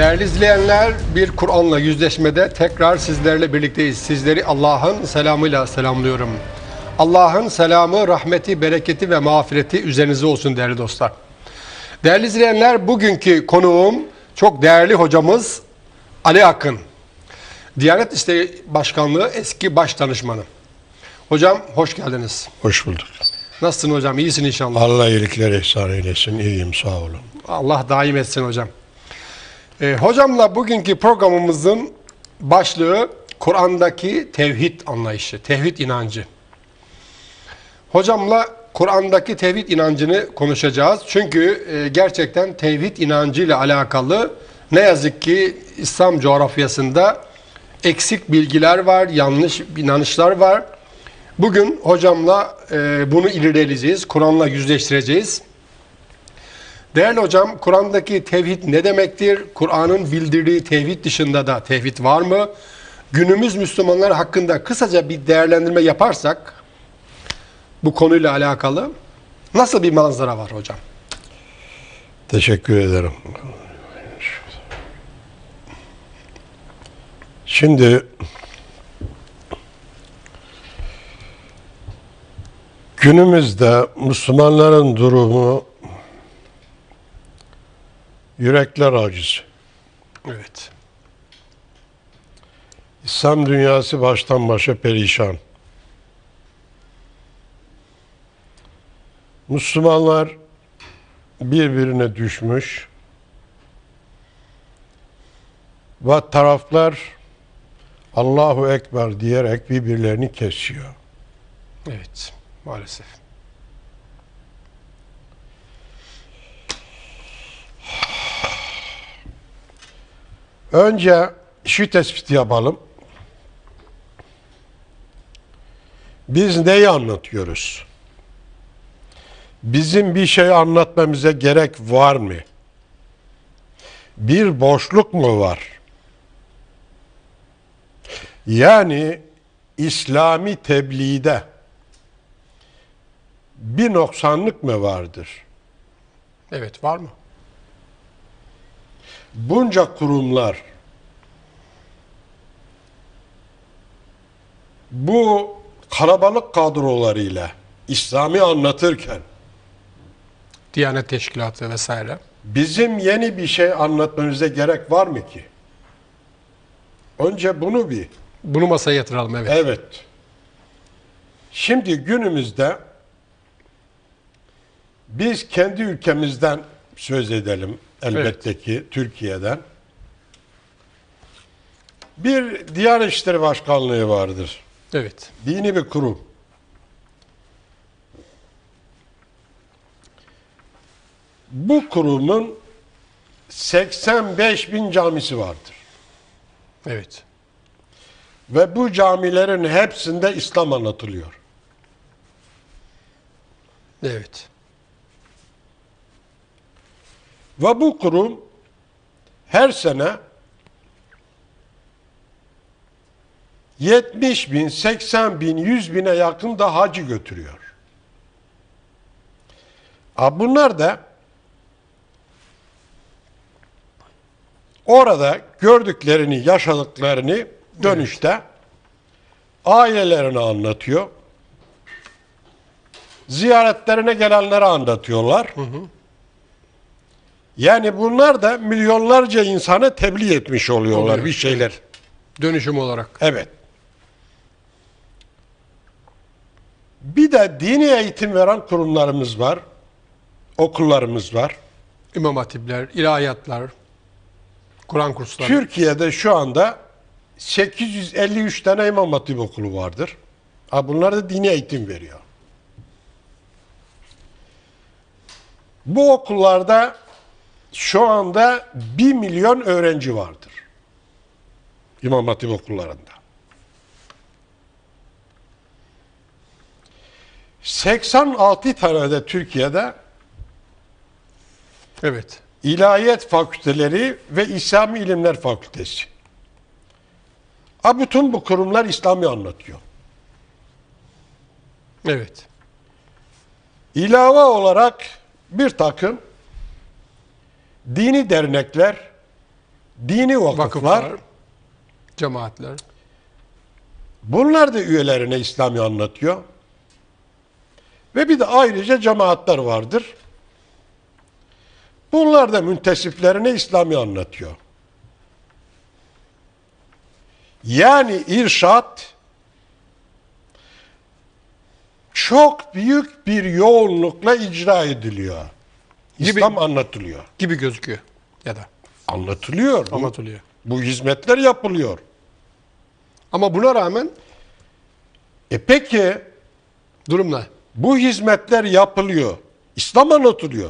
Değerli izleyenler, bir Kur'an'la yüzleşmede tekrar sizlerle birlikteyiz. Sizleri Allah'ın selamıyla selamlıyorum. Allah'ın selamı, rahmeti, bereketi ve mağfireti üzerinize olsun değerli dostlar. Değerli izleyenler, bugünkü konuğum çok değerli hocamız Ali Akın. Diyanet İşleri Başkanlığı eski başdanışmanı. Hocam hoş geldiniz. Hoş bulduk. Nasılsın hocam? İyisin inşallah. Allah iyilikler ihsan eylesin. İyiyim, sağ olun. Allah daim etsin hocam. Hocamla bugünkü programımızın başlığı Kur'an'daki tevhid anlayışı, tevhid inancı. Hocamla Kur'an'daki tevhid inancını konuşacağız. Çünkü gerçekten tevhid inancıyla alakalı ne yazık ki İslam coğrafyasında eksik bilgiler var, yanlış inanışlar var. Bugün hocamla bunu irdeleyeceğiz, Kur'an'la yüzleştireceğiz. Değerli hocam, Kur'an'daki tevhid ne demektir? Kur'an'ın bildirdiği tevhid dışında da tevhid var mı? Günümüz Müslümanlar hakkında kısaca bir değerlendirme yaparsak bu konuyla alakalı nasıl bir manzara var hocam? Teşekkür ederim. Şimdi günümüzde Müslümanların durumu yürekler acısı. Evet. İslam dünyası baştan başa perişan. Müslümanlar birbirine düşmüş ve taraflar Allahu Ekber diyerek birbirlerini kesiyor. Evet, maalesef. Önce şu tespiti yapalım. Biz neyi anlatıyoruz? Bizim bir şey anlatmamıza gerek var mı? Bir boşluk mu var? Yani İslami tebliğde bir noksanlık mı vardır? Evet, var mı? Bunca kurumlar bu kalabalık kadrolarıyla İslam'ı anlatırken Diyanet Teşkilatı vesaire. bizim yeni bir şey anlatmamıza gerek var mı ki? Önce Bunu masaya yatıralım, evet. Evet. Şimdi günümüzde biz kendi ülkemizden söz edelim. Elbette ki Türkiye'den. Bir Diyanet İşleri Başkanlığı vardır. Evet. Dini bir kurum. Bu kurumun 85 bin camisi vardır. Evet. Ve bu camilerin hepsinde İslam anlatılıyor. Evet. Ve bu kurum her sene 70 bin, 80 bin, 100 bine yakın da hacı götürüyor. Bunlar da orada gördüklerini, yaşadıklarını dönüşte ailelerine anlatıyor. Ziyaretlerine gelenlere anlatıyorlar. Hı hı. Yani bunlar da milyonlarca insana tebliğ etmiş oluyorlar Oluyor. bir şeyler. Dönüşüm olarak. Evet. Bir de dini eğitim veren kurumlarımız var. Okullarımız var. İmam hatipler, ilahiyatlar, Kur'an kursları. Türkiye'de şu anda 853 tane İmam Hatip okulu vardır. Bunlar da dini eğitim veriyor. Bu okullarda şu anda 1 milyon öğrenci vardır. İmam Hatip okullarında. 86 tane de Türkiye'de Evet. İlahiyat Fakülteleri ve İslami İlimler Fakültesi. Bütün bu kurumlar İslam'ı anlatıyor. Evet. İlave olarak bir takım dini dernekler, dini vakıflar, cemaatler. bunlar da üyelerine İslam'ı anlatıyor. Ve bir de ayrıca cemaatler vardır. Bunlar da müntesiplerine İslam'ı anlatıyor. Yani irşat çok büyük bir yoğunlukla icra ediliyor. İslam anlatılıyor. Gibi gözüküyor ya da Anlatılıyor. anlatılıyor. Bu hizmetler yapılıyor. Ama buna rağmen Peki durum ne? bu hizmetler yapılıyor. İslam anlatılıyor.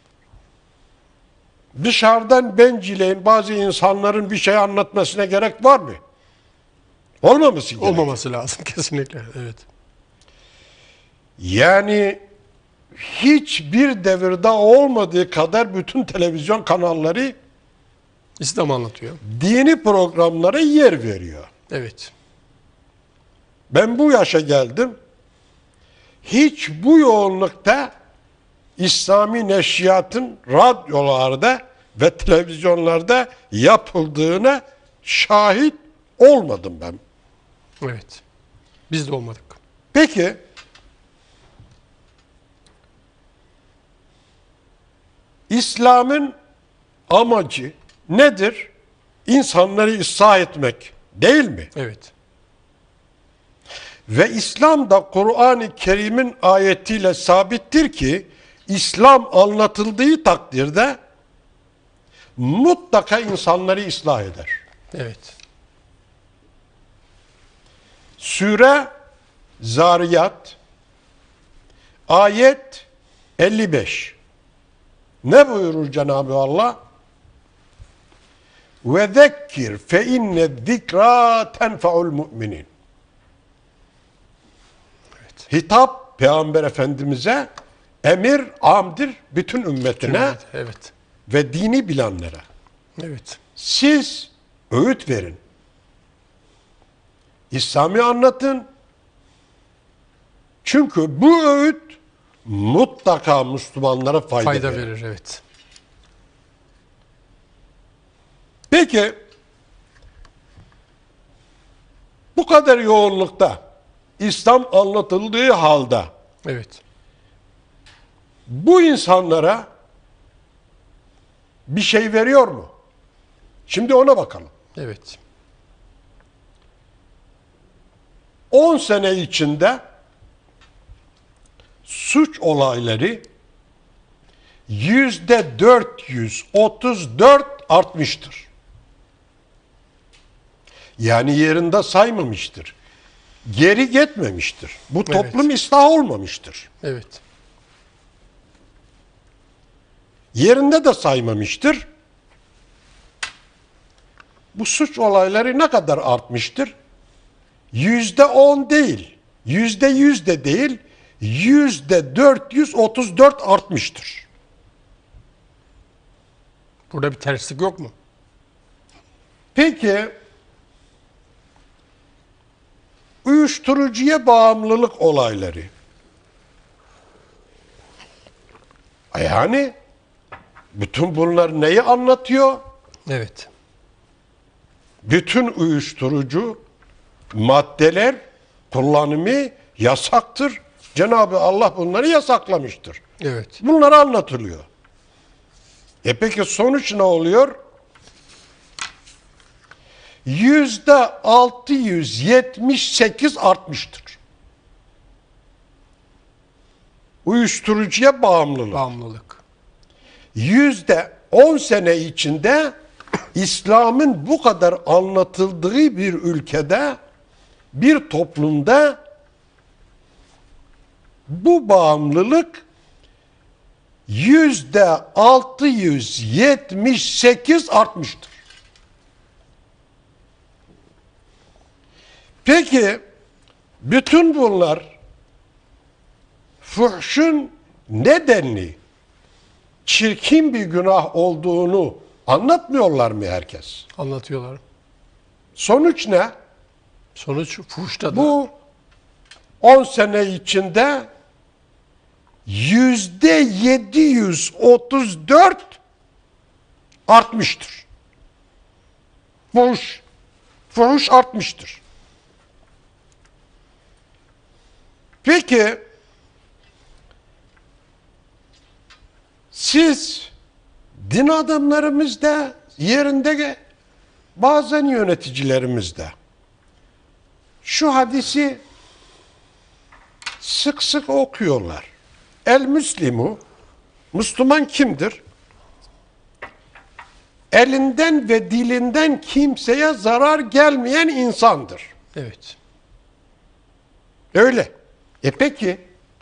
Dışarıdan bencileyin bazı insanların bir şey anlatmasına gerek var mı? Olmaması gerekiyor. Olmaması lazım kesinlikle. Evet. Yani hiçbir devirde olmadığı kadar bütün televizyon kanalları İslam anlatıyor. dini programlara yer veriyor. Evet. Ben bu yaşa geldim. Hiç bu yoğunlukta İslami neşriyatın radyolarda ve televizyonlarda yapıldığına şahit olmadım ben. Evet. Biz de olmadık. Peki İslam'ın amacı nedir? İnsanları ıslah etmek, değil mi? Evet. Ve İslam da Kur'an-ı Kerim'in ayetiyle sabittir ki İslam anlatıldığı takdirde mutlaka insanları ıslah eder. Evet. Sure Zariyat ayet 55. Ne buyurur Cenab-ı Allah? Ve zekkir fe inne zikra tenfa'ul mu'minin. Hitap Peygamber Efendimiz'e, emir amdir bütün ümmetine Evet. ve dini bilenlere. Evet. Siz öğüt verin. İslam'ı anlatın. Çünkü bu öğüt mutlaka Müslümanlara fayda verir. Verir. Evet. Peki bu kadar yoğunlukta İslam anlatıldığı halde Evet. bu insanlara bir şey veriyor mu? Şimdi ona bakalım. Evet. 10 sene içinde suç olayları %434 artmıştır. Yani yerinde saymamıştır. Geri gitmemiştir. Bu toplum ıslah olmamıştır. Evet. Yerinde de saymamıştır. Bu suç olayları ne kadar artmıştır? %10 değil, %100 de değil, %434 artmıştır. Burada bir terslik yok mu? Peki, uyuşturucuya bağımlılık olayları. Yani bütün bunlar neyi anlatıyor? Evet. Bütün uyuşturucu maddeler kullanımı yasaktır. Cenab-ı Allah bunları yasaklamıştır. Evet. Bunlar anlatılıyor. Peki sonuç ne oluyor? %678 artmıştır. Uyuşturucuya bağımlılık. Bağımlılık. %10 sene içinde İslam'ın bu kadar anlatıldığı bir ülkede, bir toplumda bu bağımlılık %678 artmıştır. Peki bütün bunlar fuhşun nedenli çirkin bir günah olduğunu anlatmıyorlar mı herkes? Anlatıyorlar. Sonuç ne? Sonuç fuhşta da. Bu 10 sene içinde %734 artmıştır. fuhuş artmıştır. Peki siz din adamlarımız da yerinde, bazen yöneticilerimiz de şu hadisi sık sık okuyorlar. El Müslimu, Müslüman kimdir? Elinden ve dilinden kimseye zarar gelmeyen insandır. Evet. Öyle. Peki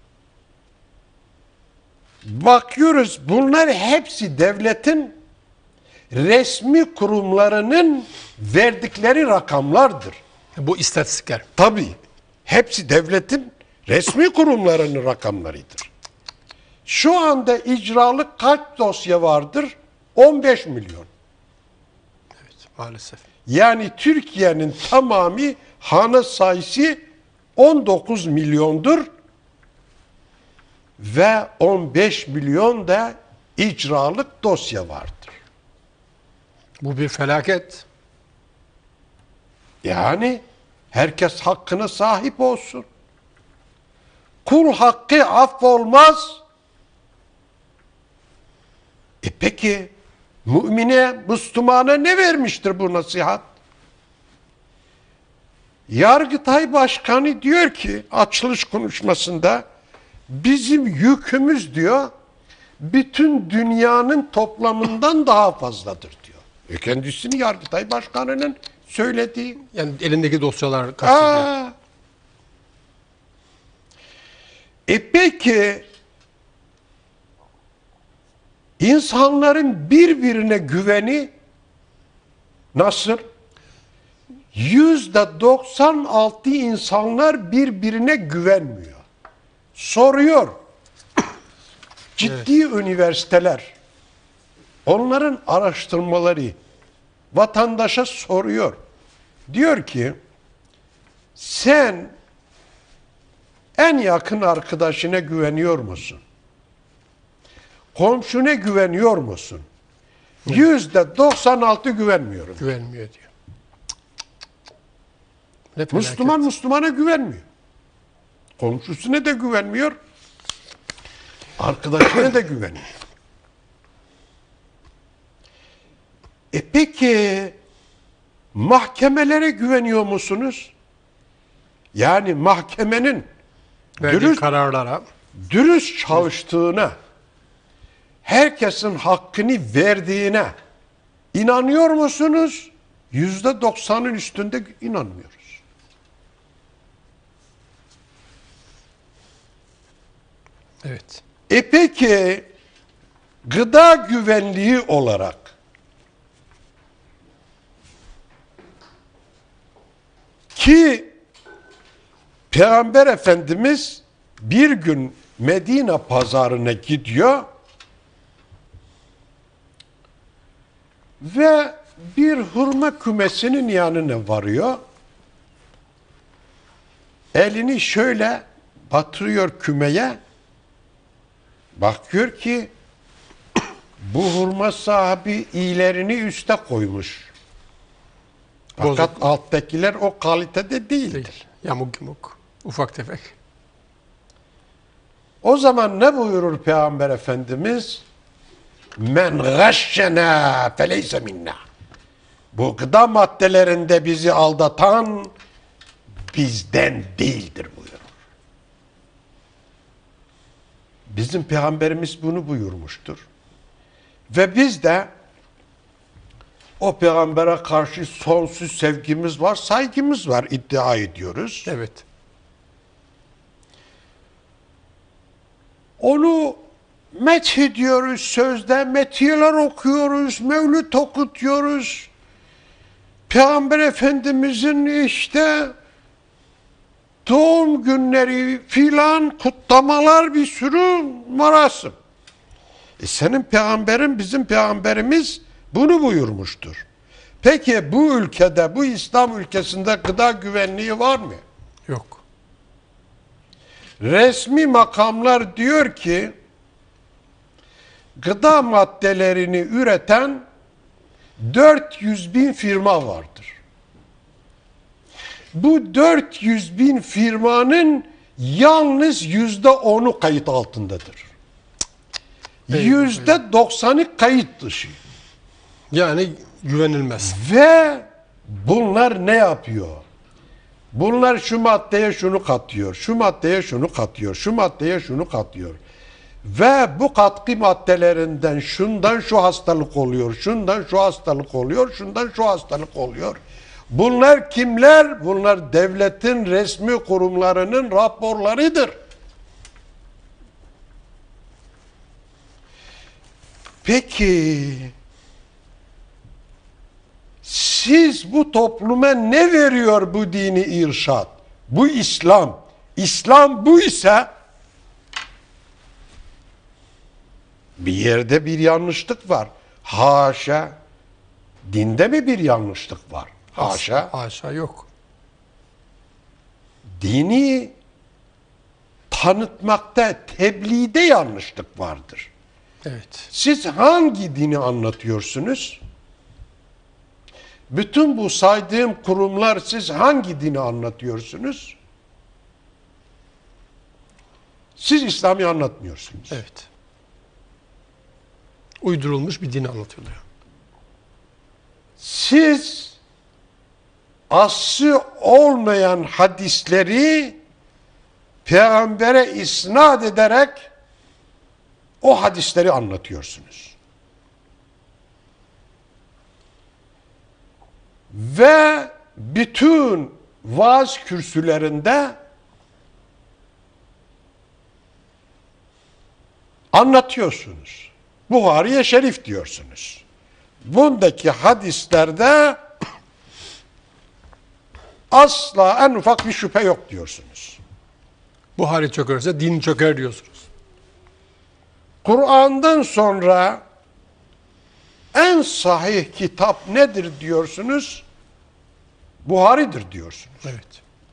bakıyoruz, bunlar hepsi devletin resmi kurumlarının verdikleri rakamlardır. Bu istatistikler. Tabii. Hepsi devletin resmi kurumlarının rakamlarıdır. Şu anda icralık kaç dosya vardır? 15 milyon. Evet, maalesef. Yani Türkiye'nin tamamı hane sayısı 19 milyondur ve 15 milyon da icralık dosya vardır. Bu bir felaket. Yani herkes hakkına sahip olsun. Kul hakkı affolmaz. Peki mümine, Müslümana ne vermiştir bu nasihat? Yargıtay Başkanı diyor ki açılış konuşmasında, bizim yükümüz diyor bütün dünyanın toplamından daha fazladır diyor. Kendisini Yargıtay Başkanı'nın söylediği. Yani elindeki dosyalar kastediyor. Peki insanların birbirine güveni nasıl? %96 insanlar birbirine güvenmiyor. Soruyor. Ciddi üniversiteler, onların araştırmaları vatandaşa soruyor. Diyor ki, sen en yakın arkadaşına güveniyor musun? Komşuna güveniyor musun? %96 güvenmiyorum. Güvenmiyor diyor. Ne felaket. Müslüman Müslümana güvenmiyor. Komşusuna da güvenmiyor. Arkadaşına da güveniyor. Peki mahkemelere güveniyor musunuz? Yani mahkemenin verdiği kararlara, dürüst çalıştığına, herkesin hakkını verdiğine inanıyor musunuz? %90'ın üstünde inanmıyoruz. evet. Peki gıda güvenliği olarak ki Peygamber Efendimiz bir gün Medine pazarına gidiyor ve bir hurma kümesinin yanına varıyor. Elini şöyle batırıyor kümeye. Bakıyor ki bu hurma sahibi iyilerini üste koymuş. Fakat alttakiler o kalitede değildir. Değil. Yamuk yumuk. Ufak tefek. O zaman ne buyurur Peygamber Efendimiz? Men gâşşenâ feleyse minnâ. Bu gıda maddelerinde bizi aldatan bizden değildir buyurur. Bizim Peygamberimiz bunu buyurmuştur. Ve biz de o Peygamber'e karşı sonsuz sevgimiz var, saygımız var iddia ediyoruz. Evet. Onu methediyoruz sözde, metiyeler okuyoruz, mevlüt okutuyoruz. Peygamber Efendimizin işte doğum günleri filan kutlamalar, bir sürü marasim. Senin peygamberin, bizim peygamberimiz bunu buyurmuştur. Peki bu ülkede, bu İslam ülkesinde gıda güvenliği var mı? Yok. Resmi makamlar diyor ki gıda maddelerini üreten 400 bin firma vardır. Bu 400 bin firmanın yalnız %10'u kayıt altındadır. %90'ı kayıt dışı. Yani güvenilmez. Ve bunlar ne yapıyor? Bunlar şu maddeye şunu katıyor, şu maddeye şunu katıyor, şu maddeye şunu katıyor. Ve bu katkı maddelerinden şundan şu hastalık oluyor, şundan şu hastalık oluyor, şundan şu hastalık oluyor. Bunlar kimler? Bunlar devletin resmi kurumlarının raporlarıdır. Peki siz bu topluma ne veriyor bu dini irşad? Bu İslam. İslam bu ise bir yerde bir yanlışlık var. Haşa. Dinde mi bir yanlışlık var? Haşa. Haşa yok. Dini tanıtmakta, tebliğde yanlışlık vardır. Evet. Siz hangi dini anlatıyorsunuz? Bütün bu saydığım kurumlar siz hangi dini anlatıyorsunuz? Siz İslam'ı anlatmıyorsunuz. Evet. Uydurulmuş bir dini anlatıyorlar. Siz aslı olmayan hadisleri peygambere isnat ederek o hadisleri anlatıyorsunuz. Ve bütün vaaz kürsülerinde anlatıyorsunuz. Buhari'ye şerif diyorsunuz. Bundaki hadislerde asla en ufak bir şüphe yok diyorsunuz. Buhari çökerse din çöker diyorsunuz. Kur'an'dan sonra en sahih kitap nedir diyorsunuz? Buhari'dir diyorsunuz. Evet.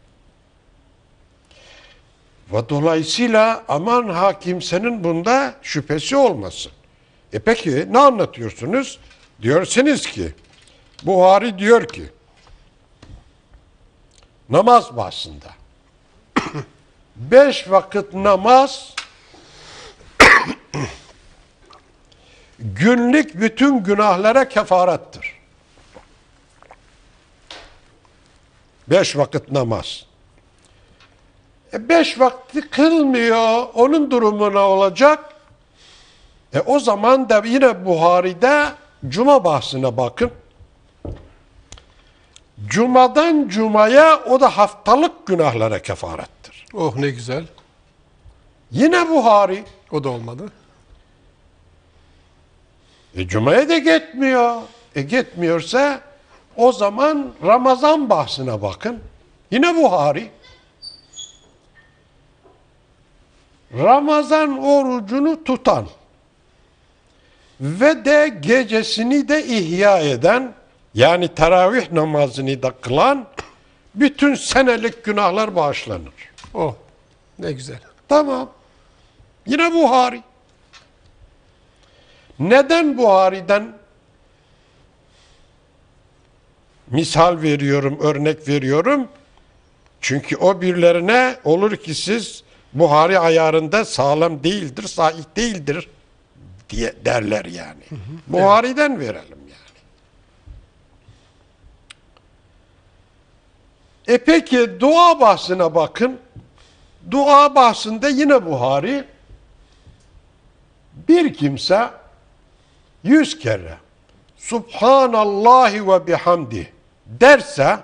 Ve dolayısıyla aman ha kimsenin bunda şüphesi olmasın. Peki ne anlatıyorsunuz? Diyorsunuz ki Buhari diyor ki namaz bahsinde 5 vakit namaz günlük bütün günahlara kefarettir. 5 vakit namaz. 5 vakti kılmıyor, onun durumu ne olacak? O zaman da yine Buhari'de Cuma bahsine bakın. Cuma'dan Cuma'ya o da haftalık günahlara kefarettir. Oh ne güzel. Yine Buhari. O da olmadı. Cuma'ya da gitmiyor. Gitmiyorsa o zaman Ramazan bahsine bakın. Yine Buhari. Ramazan orucunu tutan ve de gecesini de ihya eden, yani teravih namazını da kılan bütün senelik günahlar bağışlanır. Oh ne güzel. Tamam. Yine Buhari. Neden Buhari'den misal veriyorum, örnek veriyorum? Çünkü o birilerine olur ki siz Buhari ayarında sağlam değildir, sahih değildir diye derler yani. Buhari'den verelim yani. Peki dua bahsine bakın. Dua bahsinde yine Buhari bir kimse 100 kere Subhanallahi ve bihamdi derse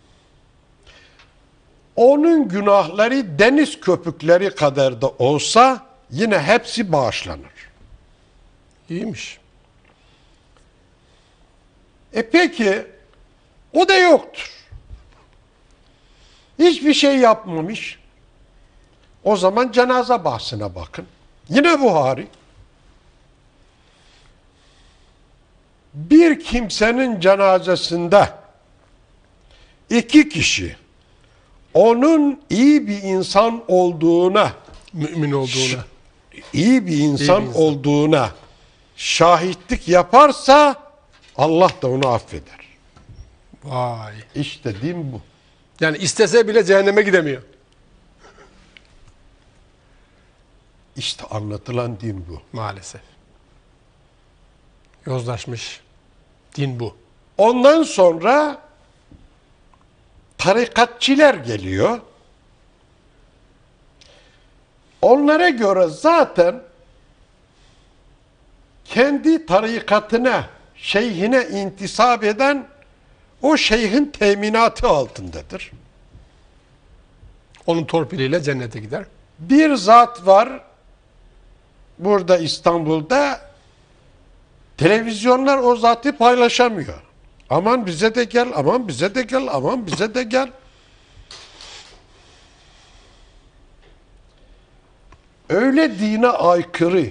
onun günahları deniz köpükleri kadar da olsa yine hepsi bağışlanır. İyiymiş. Peki o da yoktur. Hiçbir şey yapmamış. O zaman cenaze bahsine bakın. Yine Buhari. Bir kimsenin cenazesinde 2 kişi onun iyi bir insan olduğuna, Mümin olduğuna. iyi bir insan olduğuna şahitlik yaparsa Allah da onu affeder. Vay. İşte din bu. Yani istese bile cehenneme gidemiyor. İşte anlatılan din bu. Maalesef. Yozlaşmış din bu. Ondan sonra tarikatçiler geliyor. Onlara göre zaten kendi tarikatına, şeyhine intisap eden o şeyhin teminatı altındadır. Onun torpiliyle cennete gider. Bir zat var burada İstanbul'da, televizyonlar o zatı paylaşamıyor. Aman bize de gel, aman bize de gel, aman bize de gel. Öyle dine aykırı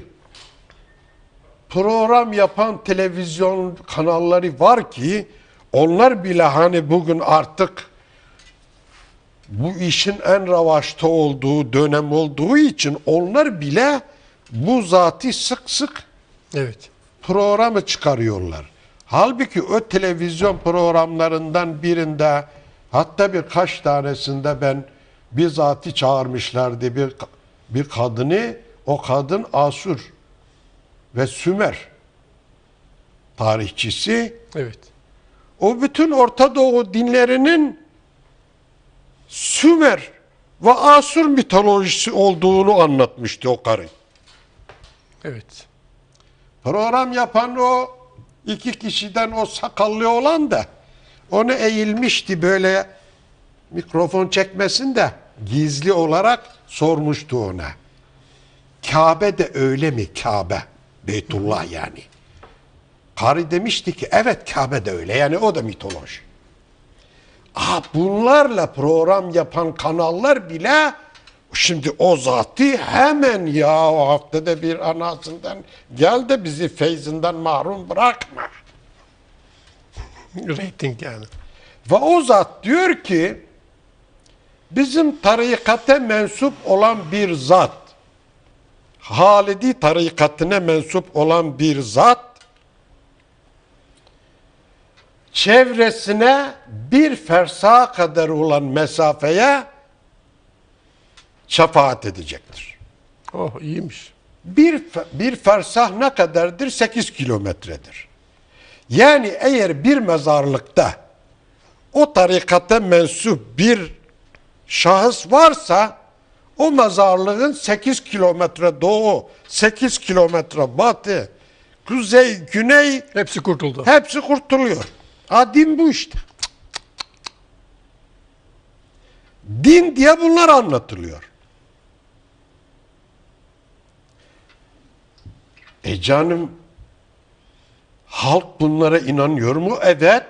program yapan televizyon kanalları var ki onlar bile hani bugün artık bu işin en revaçta olduğu dönem olduğu için onlar bile bu zatı sık sık Evet. programı çıkarıyorlar. Halbuki o televizyon programlarından birinde, hatta birkaç tanesinde ben bizzatı çağırmışlardı bir kadını. O kadın Asur ve Sümer tarihçisi. Evet. O bütün Orta Doğu dinlerinin Sümer ve Asur mitolojisi olduğunu anlatmıştı o karı. Evet. Program yapan o iki kişiden o sakallı olan da onu eğilmişti böyle mikrofon çekmesin de gizli olarak sormuştu ona. Kabe de öyle mi Kabe? Beytullah yani. Karı demişti ki evet Kabe de öyle, yani o da mitoloji. Bunlarla program yapan kanallar bile şimdi o zatı hemen ya o haftada bir anasından gel de bizi feyzinden mahrum bırakma. Rating yani. Ve o zat diyor ki bizim tarikate mensup olan bir zat, Halidi tarikatine mensup olan bir zat çevresine bir fersah kadar olan mesafeye şefaat edecektir. Oh iyiymiş. Bir fersah ne kadardır? 8 kilometredir. Yani eğer bir mezarlıkta o tarikata mensup bir şahıs varsa o mezarlığın 8 kilometre doğu, 8 kilometre batı, kuzey, güney Hepsi kurtuldu. hepsi kurtuluyor. Din bu işte. Din diye bunlar anlatılıyor. Canım, halk bunlara inanıyor mu? Evet.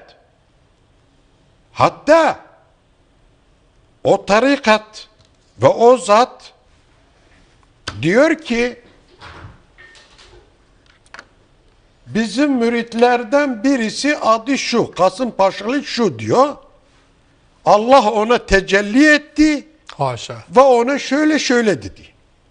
Hatta o tarikat ve o zat diyor ki bizim müritlerden birisi adı şu, Kasımpaşalı şu diyor. Allah ona tecelli etti Haşa. ve ona şöyle şöyle dedi.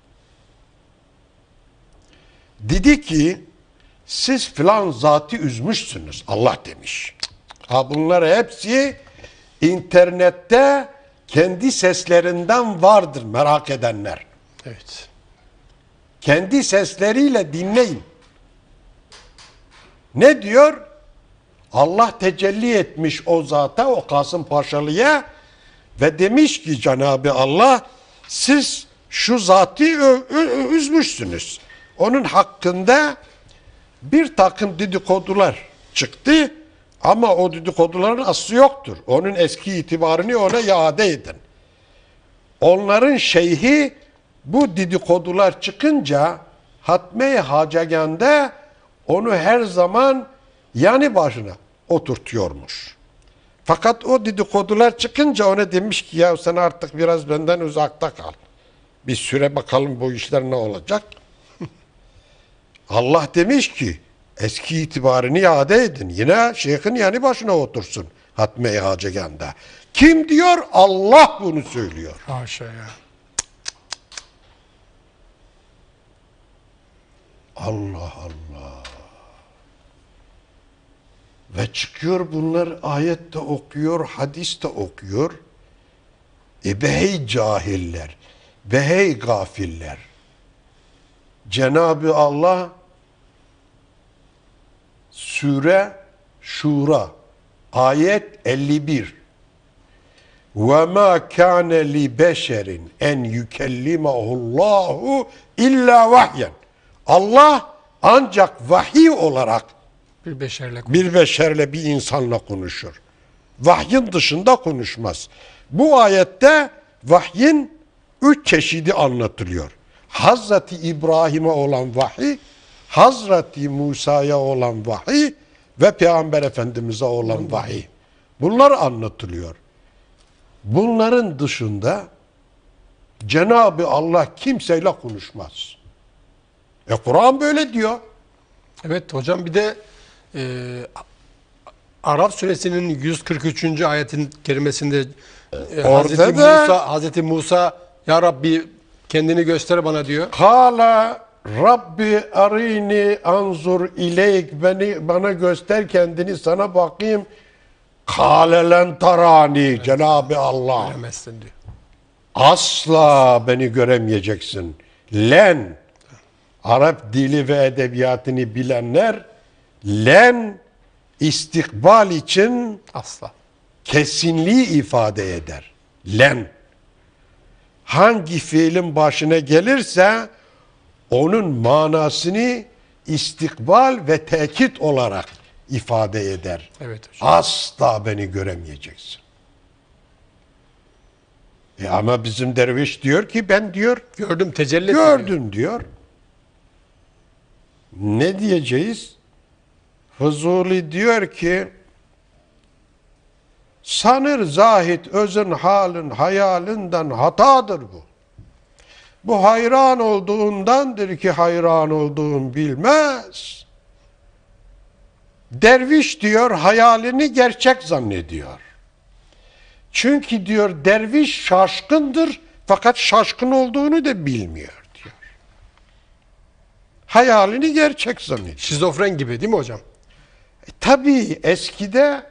Dedi ki siz filan zatı üzmüşsünüz. Allah demiş. Bunlar hepsi internette kendi seslerinden vardır merak edenler. Evet. Kendi sesleriyle dinleyin. Ne diyor? Allah tecelli etmiş o zata, o Kasımpaşalı'ya ve demiş ki Cenab-ı Allah siz şu zatı üzmüşsünüz. Onun hakkında bir takım dedikodular çıktı ama o dedikoduların aslı yoktur. Onun eski itibarını ona iade edin. Onların şeyhi bu dedikodular çıkınca Hatme-i Hacegan'da onu her zaman yanı başına oturtuyormuş. Fakat o dedikodular çıkınca ona demiş ki ya sen artık biraz benden uzakta kal. Bir süre bakalım bu işler ne olacak. Allah demiş ki eski itibarını iade edin. Yine şeyhin yanı başına otursun Hatme-i Hacegan'da. Kim diyor? Allah bunu söylüyor. Haşa ya. Allah Allah. Ve çıkıyor bunlar ayette okuyor, hadiste okuyor. Be hey cahiller, be hey gafiller. Cenab-ı Allah Sure Şura ayet 51. Ve ma kana li beşerin en yukellimahullahu illa vahyen. Allah ancak vahiy olarak bir beşerle bir insanla konuşur. Vahyin dışında konuşmaz. Bu ayette vahyin 3 çeşidi anlatılıyor. Hazreti İbrahim'e olan vahiy, Hazreti Musa'ya olan vahiy ve Peygamber Efendimiz'e olan vahiy. Bunlar anlatılıyor. Bunların dışında Cenab-ı Allah kimseyle konuşmaz. Kur'an böyle diyor. Evet hocam, bir de Araf suresinin 143. ayetin kerimesinde Hazreti Musa ya Rabbi kendini göster bana diyor. Kâle Rabbi arini anzur ileyk, bana göster kendini, sana bakayım. Kâle len tarani, evet. Cenab-ı Allah göremezsin diyor. Asla beni göremeyeceksin. Len, Arap dili ve edebiyatını bilenler, len istikbal için asla kesinliği ifade eder. Len. Hangi fiilin başına gelirse onun manasını istikbal ve tekit olarak ifade eder. Evet hocam. Asla beni göremeyeceksin. Ama bizim derviş diyor ki ben diyor gördüm, tecelli gördüm diyor. Ne diyeceğiz? Fuzuli diyor ki sanır zahid özün halin hayalinden hatadır bu. Bu hayran olduğundandır ki hayran olduğun bilmez. Derviş diyor hayalini gerçek zannediyor. Çünkü diyor derviş şaşkındır fakat şaşkın olduğunu da bilmiyor diyor. Hayalini gerçek zannediyor. Şizofren gibi değil mi hocam? Tabii eskide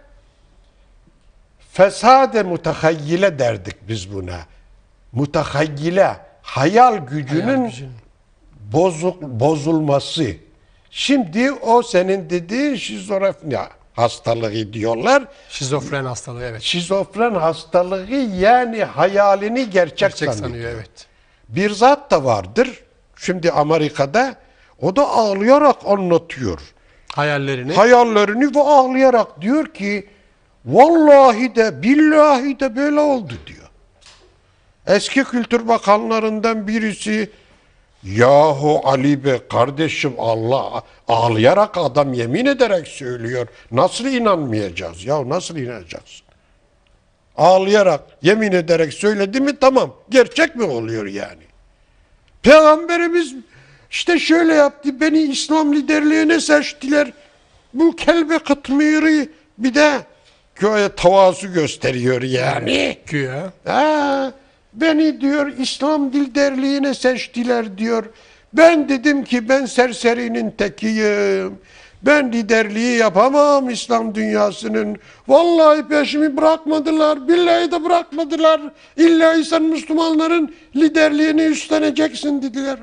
fesade mutehayyile derdik biz buna. Mutehayyile, hayal gücünün bozulması. Şimdi o senin dediğin şizofreni hastalığı diyorlar. Şizofren hastalığı, evet. Şizofren hastalığı yani hayalini gerçek sanıyor. Evet. Bir zat da vardır. Şimdi Amerika'da o da ağlayarak anlatıyor. Hayallerini ve ağlayarak diyor ki vallahi de billahi de böyle oldu diyor. Eski Kültür Bakanlarından birisi yahu Ali Bey kardeşim Allah ağlayarak adam yemin ederek söylüyor. Nasıl inanmayacağız? Ya nasıl inanacağız? Ağlayarak yemin ederek söyledi mi tamam. Gerçek mi oluyor yani? Peygamberimiz işte şöyle yaptı. Beni İslam liderliğine seçtiler. Bu kelbe kıtmiri bir de göğe tavazu gösteriyor yani. Güya. Beni diyor İslam liderliğine seçtiler diyor. Ben dedim ki ben serserinin tekiyim. Ben liderliği yapamam İslam dünyasının. Vallahi peşimi bırakmadılar. Billahi de bırakmadılar. İlla sen Müslümanların liderliğini üstleneceksin dediler.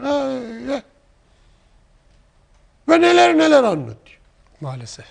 Ve neler neler anlatıyor. Maalesef.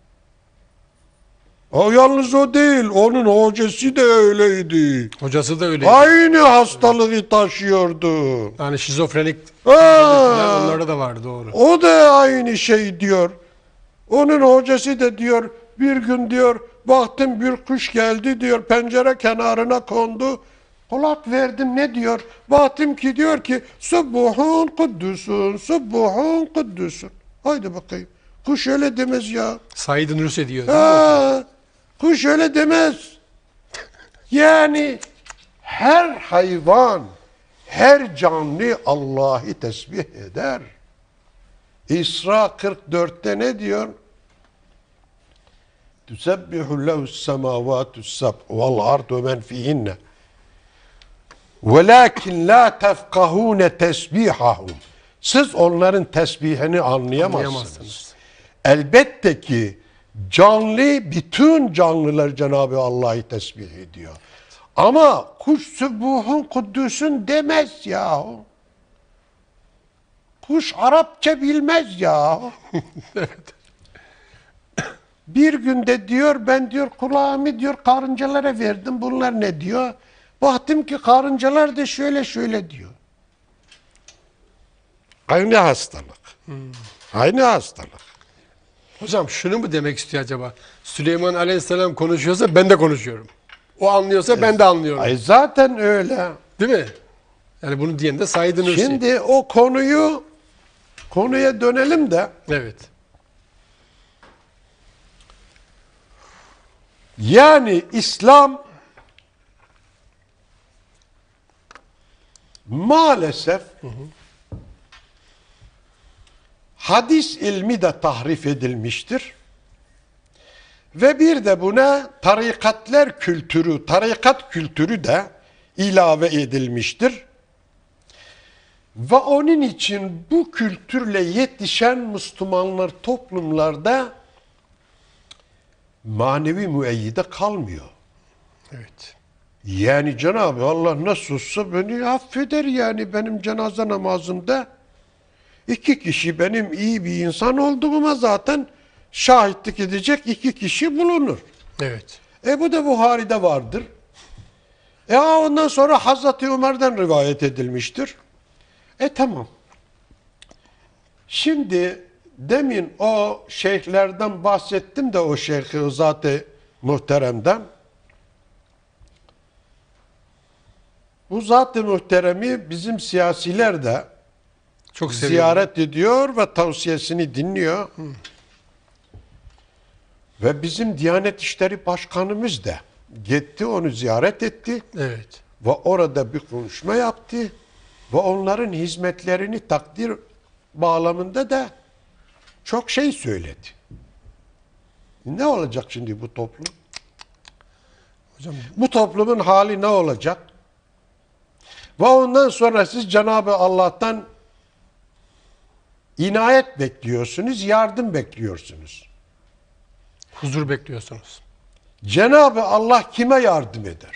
O yalnız o değil. Onun hocası da öyleydi. Hocası da öyleydi. Aynı hastalığı taşıyordu. Yani şizofrenik onlarda da var, doğru. O da aynı şey diyor. Onun hocası da diyor bir gün diyor baktım bir kuş geldi diyor pencere kenarına kondu. Kulak verdim ne diyor? Baktım ki diyor ki Subbuhun Kuddusun, Subbuhun Kuddusun. Haydi bakayım. Kuş öyle demez ya. Said Nursi diyor. Kuş öyle demez. Yani her hayvan, her canlı Allah'ı tesbih eder. İsra 44'te ne diyor? Tüsebbihu lehus semavatus sab vel ardu men fihinne. Velakin la tefkahune tesbihahum. Siz onların tesbihini anlayamazsınız. Elbette ki Canlı, bütün canlılar Cenab-ı Allah'ı tesbih ediyor. Ama kuş Sübbuhun Kuddüs'ün demez ya. Kuş Arapça bilmez ya. Evet. Bir günde diyor ben diyor kulağımı diyor karıncalara verdim. Bunlar ne diyor? Baktım ki karıncalar da şöyle şöyle diyor. Aynı hastalık. Aynı hastalık. Hocam şunu mu demek istiyor acaba? Süleyman Aleyhisselam konuşuyorsa ben de konuşuyorum. O anlıyorsa ben de anlıyorum. Ay zaten öyle. Değil mi? Yani bunu diyen de Said Nursi. Şimdi o konuya dönelim de Evet. yani İslam maalesef hadis ilmi de tahrif edilmiştir. Ve bir de buna tarikat kültürü de ilave edilmiştir. Ve onun için bu kültürle yetişen Müslümanlar toplumlarda manevi müeyyide kalmıyor. Evet. Yani Cenab-ı Allah nasılsa beni affeder yani benim cenaze namazımda 2 kişi benim iyi bir insan olduğuma zaten şahitlik edecek 2 kişi bulunur. Evet. Bu da Buhari'de vardır. Ondan sonra Hazreti Ömer'den rivayet edilmiştir. Tamam. Şimdi demin o şeyhlerden bahsettim de o Şeyh-i Zat-ı Muhterem'den. Bu Zat-ı Muhterem'i bizim siyasiler de Çok seviyorum. ziyaret ediyor ve tavsiyesini dinliyor. Ve bizim Diyanet İşleri Başkanımız da gitti onu ziyaret etti. Evet. Ve orada bir konuşma yaptı. Ve onların hizmetlerini takdir bağlamında da çok şey söyledi. Ne olacak şimdi bu toplum? Hocam Bu toplumun hali ne olacak? Ve ondan sonra siz Cenab-ı Allah'tan inayet bekliyorsunuz, yardım bekliyorsunuz. huzur bekliyorsunuz. Cenab-ı Allah kime yardım eder?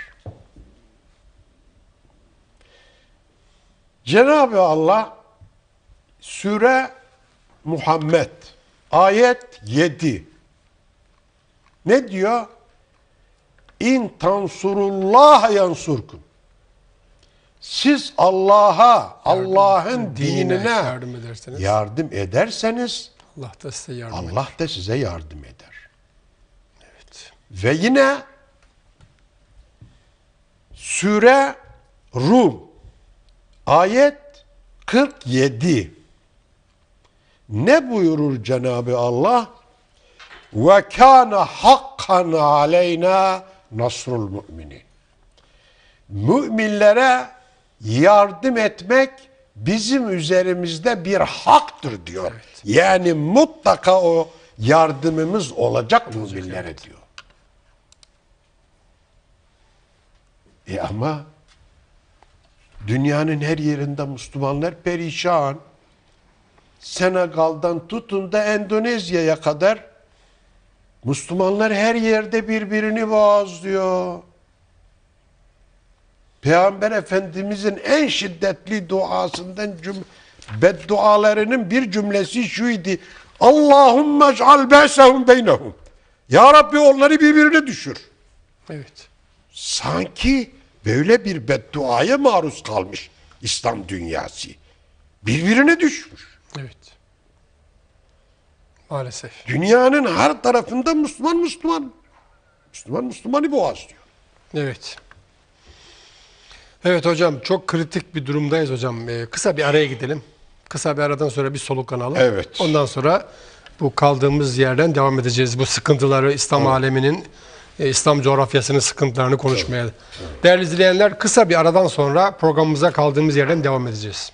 Cenab-ı Allah Sure Muhammed ayet 7 ne diyor? İn tansurullah yansurkum. Siz Allah'ın dinine yardım ederseniz Allah da size yardım eder. Allah da size yardım eder. Evet. Ve yine Sure Rum ayet 47 ne buyurur Cenab-ı Allah? Ve kana hakkan aleyna nasrul müminin. Müminlere yardım etmek bizim üzerimizde bir haktır diyor. Evet. Yani mutlaka o yardımımız olacak müminlere evet. diyor. Ama dünyanın her yerinde Müslümanlar perişan. Senegal'dan tutun da Endonezya'ya kadar Müslümanlar her yerde birbirini boğazlıyor. Peygamber Efendimizin en şiddetli duasından beddualarının bir cümlesi şuydu. Allahümme ec'al ba'sehum beynehum. Ya Rabbi onları birbirine düşür. Evet. Sanki böyle bir bedduaya maruz kalmış İslam dünyası. Birbirine düşmüş. Evet. Maalesef. Dünyanın her tarafında Müslüman. Müslümanı boğazlıyor. Evet. Evet hocam çok kritik bir durumdayız hocam. Kısa bir araya gidelim. Kısa bir aradan sonra bir soluklanalım. Evet. Ondan sonra bu kaldığımız yerden devam edeceğiz. Bu sıkıntıları İslam aleminin, İslam coğrafyasının sıkıntılarını konuşmaya. Değerli izleyenler kısa bir aradan sonra programımıza kaldığımız yerden devam edeceğiz.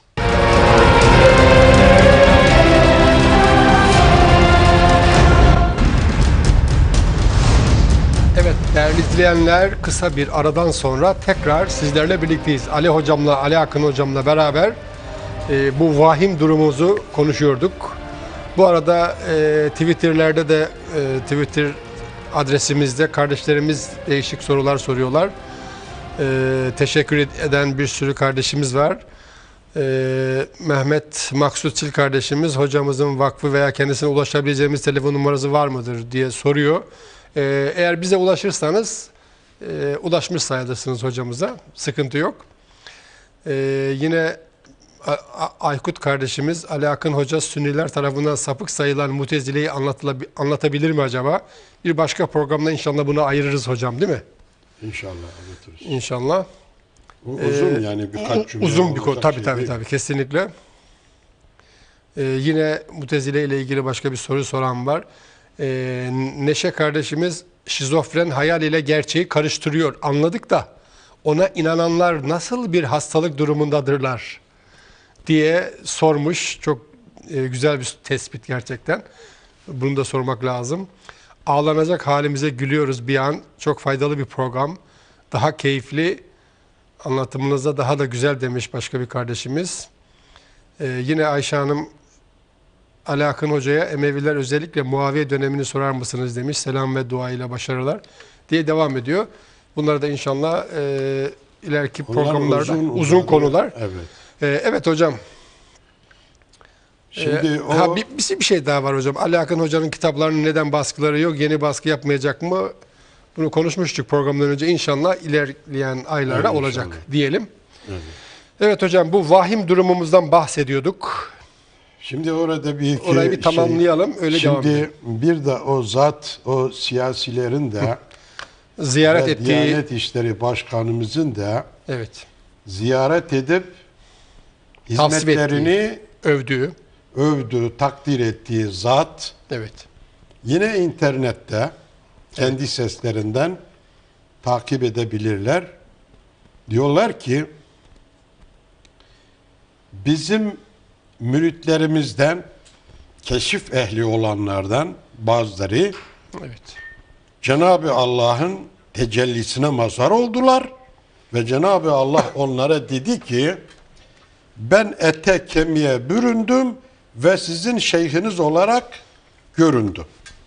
Evet değerli izleyenler kısa bir aradan sonra tekrar sizlerle birlikteyiz. Ali hocamla, Ali Akın hocamla beraber bu vahim durumumuzu konuşuyorduk. Bu arada Twitter'lerde de Twitter adresimizde kardeşlerimiz değişik sorular soruyorlar. Teşekkür eden bir sürü kardeşimiz var. Mehmet Maksut Çil kardeşimiz, hocamızın vakfı veya kendisine ulaşabileceğimiz telefon numarası var mıdır diye soruyor. Eğer bize ulaşırsanız ulaşmış sayılırsınız hocamıza. Sıkıntı yok. Yine Aykut kardeşimiz, Ali Akın Hoca Sünniler tarafından sapık sayılan Mutezile'yi anlatabilir mi acaba? Bir başka programda inşallah bunu ayırırız hocam, değil mi? İnşallah anlatırız. İnşallah. Uzun yani birkaç cümle. Uzun bir konu. Şey Tabii kesinlikle. Yine Mutezile ile ilgili başka bir soru soran var. Neşe kardeşimiz, şizofren hayal ile gerçeği karıştırıyor. Anladık da ona inananlar nasıl bir hastalık durumundadırlar diye sormuş. Çok güzel bir tespit gerçekten. Bunu da sormak lazım. Ağlanacak halimize gülüyoruz bir an. Çok faydalı bir program. Daha keyifli, anlatımınıza daha da güzel demiş başka bir kardeşimiz. Yine Ayşe Hanım, Ali Akın Hoca'ya Emeviler özellikle Muaviye dönemini sorar mısınız demiş. Selam ve dua ile başarılar diye devam ediyor. Bunlar da inşallah ileriki programlarda uzun konular. Evet. Evet hocam. Şimdi bir şey daha var hocam. Ali Akın Hoca'nın kitaplarının neden baskıları yok? Yeni baskı yapmayacak mı? Bunu konuşmuştuk programdan önce. İnşallah ilerleyen aylarda olacak diyelim. Evet hocam, bu vahim durumumuzdan bahsediyorduk. Şimdi orada orayı bir tamamlayalım. Öyle devam edelim. Şimdi bir de o zat, o siyasilerin de ziyaret ettiği Diyanet İşleri Başkanımızın da ziyaret edip hizmetlerini övdüğü, takdir ettiği zat yine internette kendi seslerinden takip edebilirler. Diyorlar ki bizim müritlerimizden, keşif ehli olanlardan bazıları Cenab-ı Allah'ın tecellisine mazhar oldular ve Cenab-ı Allah onlara dedi ki ben ete kemiğe büründüm ve sizin şeyhiniz olarak göründüm.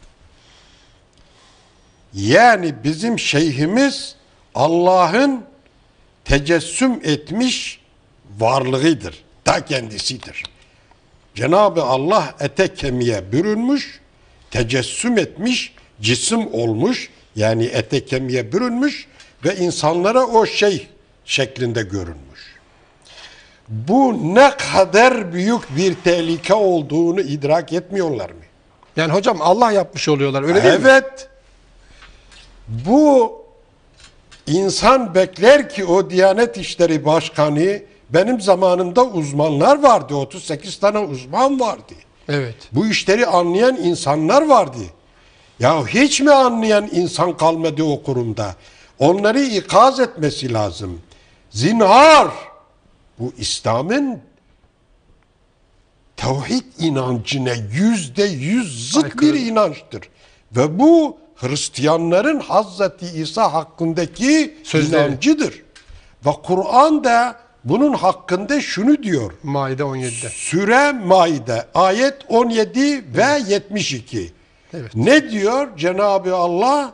Yani bizim şeyhimiz Allah'ın tecessüm etmiş varlığıdır. Ta kendisidir. Cenab-ı Allah ete kemiğe bürünmüş, tecessüm etmiş, cisim olmuş, yani ete kemiğe bürünmüş ve insanlara o şey şeklinde görünmüş. Bu ne kadar büyük bir tehlike olduğunu idrak etmiyorlar mı? Yani hocam Allah yapmış oluyorlar, öyle değil mi? Evet. Bu insan bekler ki o Diyanet İşleri Başkanı, benim zamanımda uzmanlar vardı. 38 tane uzman vardı. Evet. Bu işleri anlayan insanlar vardı. Ya hiç mi anlayan insan kalmadı o kurumda? Onları ikaz etmesi lazım. Zinhar, bu İslam'ın tevhid inancına %100 zıt bir inançtır. Ve bu Hristiyanların Hazreti İsa hakkındaki inancıdır. Ve Kur'an da bunun hakkında şunu diyor. Maide 17'de. Süre Maide ayet 17 ve 72. Ne diyor Cenab-ı Allah?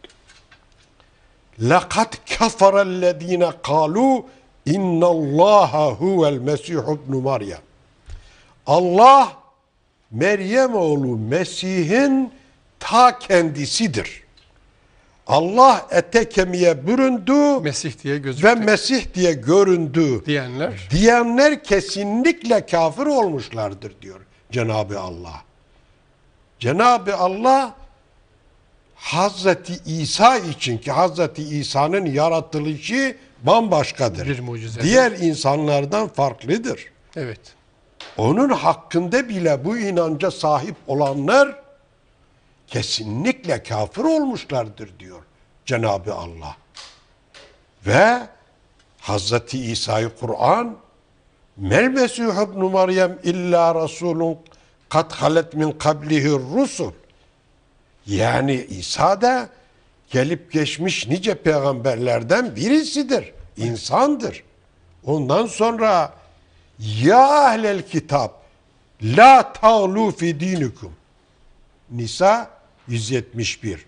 لَقَدْ كَفَرَ الَّذ۪ينَ قَالُوا اِنَّ اللّٰهَ هُوَ الْمَسِيحُ ابْنُ مَرْيَمْ. Allah Meryem oğlu Mesih'in ta kendisidir. Allah ete kemiğe büründü Mesih diye gözüktü ve Mesih diye göründü diyenler kesinlikle kafir olmuşlardır diyor Cenab-ı Allah. Cenab-ı Allah Hazreti İsa için, ki Hazreti İsa'nın yaratılışı bambaşkadır. Bir mucizedir. Diğer insanlardan farklıdır. Evet. Onun hakkında bile bu inanca sahip olanlar kesinlikle kafir olmuşlardır diyor Cenab-ı Allah. Ve Hazreti İsa'yı Kur'an Mel Mesih ibn Meryem illa rasulun kad halet min kablihi rusul. Yani İsa da gelip geçmiş nice peygamberlerden birisidir. İnsandır. Ondan sonra ya ehlel kitap, La ta'lu fi dinikum. Nisa 171.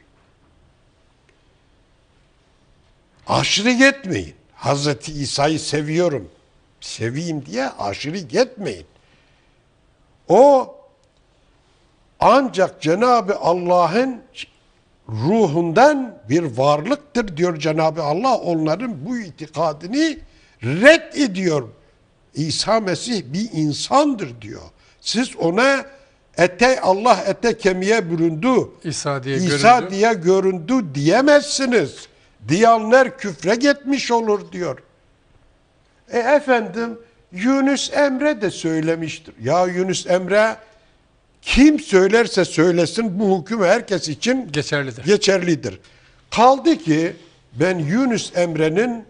Aşırı gitmeyin. Hazreti İsa'yı seviyorum, seveyim diye aşırı gitmeyin. O ancak Cenab-ı Allah'ın ruhundan bir varlıktır diyor Cenab-ı Allah. Onların bu itikadını reddediyor. İsa Mesih bir insandır diyor. Siz ona Allah ete kemiğe büründü, İsa diye göründü diyemezsiniz. Diyenler küfre gitmiş olur diyor. Efendim Yunus Emre de söylemiştir. Ya Yunus Emre kim söylerse söylesin bu hüküm herkes için geçerlidir. Kaldı ki ben Yunus Emre'nin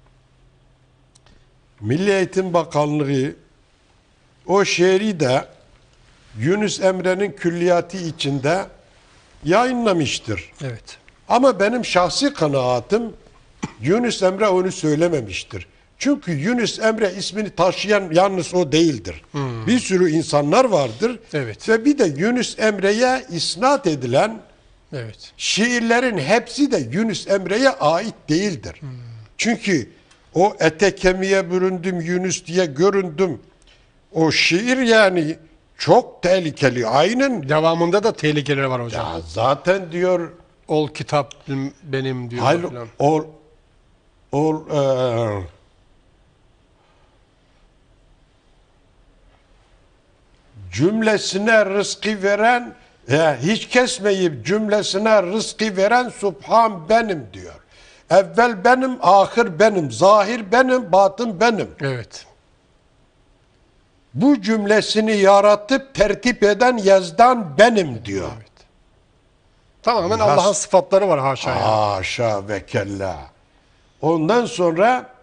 Milli Eğitim Bakanlığı o şiiri de Yunus Emre'nin külliyatı içinde yayınlamıştır. Evet. Ama benim şahsi kanaatim Yunus Emre onu söylememiştir. Çünkü Yunus Emre ismini taşıyan yalnız o değildir. Bir sürü insanlar vardır. Evet. Ve bir de Yunus Emre'ye isnat edilen şiirlerin hepsi de Yunus Emre'ye ait değildir. Çünkü o ete kemiğe büründüm Yunus diye göründüm. O şiir yani çok tehlikeli. Aynen. Devamında da tehlikeleri var hocam. Ya zaten diyor Ol kitap benim diyor. hayır, cümlesine rızkı veren hiç kesmeyip cümlesine rızkı veren Subhan benim diyor. Evvel benim, ahir benim, zahir benim, batın benim. Evet. Bu cümlesini yaratıp tertip eden yazdan benim diyor. Evet. Tamamen Allah'ın sıfatları var haşa. Yani. Haşa ve kella. Ondan sonra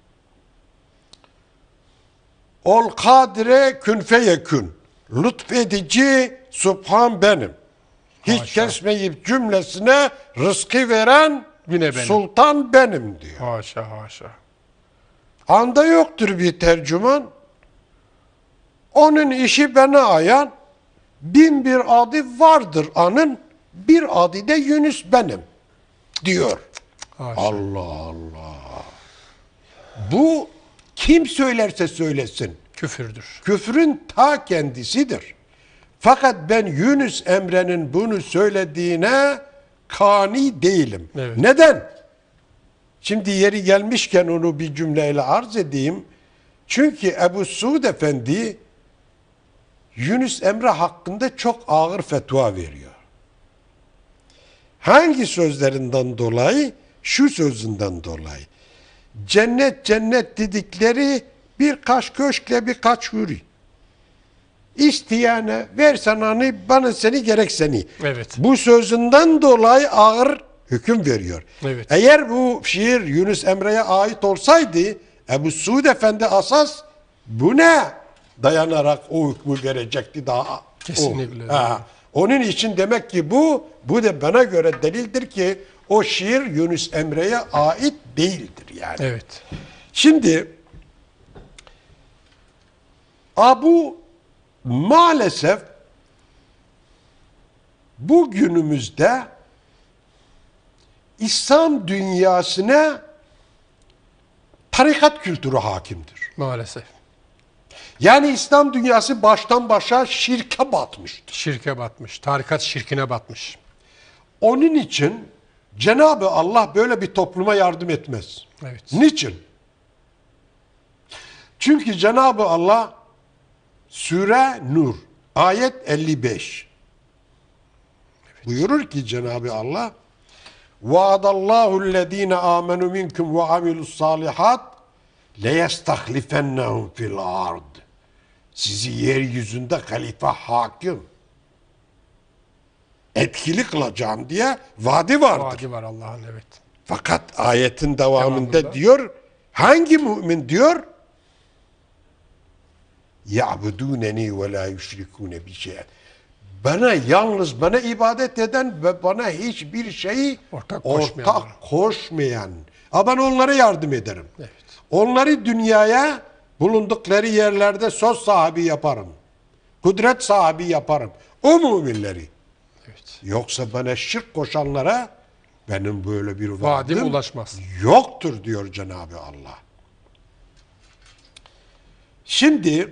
ol kadire kün feyekün. Lütfedici Subhan benim. Hiç Haşa. kesmeyip cümlesine rızkı veren Yine benim. Sultan benim diyor. Haşa haşa. Anda yoktur bir tercüman. Onun işi bana ayan. Bin bir adı vardır anın. Bir adı da Yunus benim diyor. Haşa. Allah Allah. Bu kim söylerse söylesin. Küfürdür. Küfrün ta kendisidir. Fakat ben Yunus Emre'nin bunu söylediğine kani değilim. Evet. Neden? Şimdi yeri gelmişken onu bir cümleyle arz edeyim. Çünkü Ebu Suud Efendi Yunus Emre hakkında çok ağır fetva veriyor. Hangi sözlerinden dolayı? Şu sözünden dolayı. Cennet cennet dedikleri birkaç köşkle birkaç huri. İsteyene versen hani bana seni gerek seni. Evet. Bu sözünden dolayı ağır hüküm veriyor. Evet. Eğer bu şiir Yunus Emre'ye ait olsaydı Ebu Suud Efendi asas bu ne dayanarak o hükmü verecekti daha. Kesinlikle. Onun için demek ki bu da bana göre delildir ki o şiir Yunus Emre'ye ait değildir yani. Evet. Şimdi maalesef bugünümüzde İslam dünyasına tarikat kültürü hakimdir. Maalesef. Yani İslam dünyası baştan başa şirke batmıştır. Şirke batmış. Tarikat şirkine batmış. Onun için Cenab-ı Allah böyle bir topluma yardım etmez. Evet. Niçin? Çünkü Cenab-ı Allah Sure Nur ayet 55 buyurur ki Cenab-ı Allah vaadallahu allazina amenu minkum ve amilus salihat leyestahlifennehum fil ard. Sizi yeryüzünde halife hakim etkili kılacağım diye vaadi vardır. Vaadi var Allah'ın, evet. Fakat ayetin devamında diyor, hangi mümin diyor? Ya'buduneni ve la yüşrikune bi şey. Yalnız bana ibadet eden ve bana hiçbir şeyi ortak koşmayan. Ben onlara yardım ederim. Evet. Onları dünyaya bulundukları yerlerde söz sahibi yaparım. kudret sahibi yaparım. O müminleri. Evet. Yoksa bana şirk koşanlara benim böyle bir Vadim vaadim ulaşmaz. yoktur diyor Cenab-ı Allah. Şimdi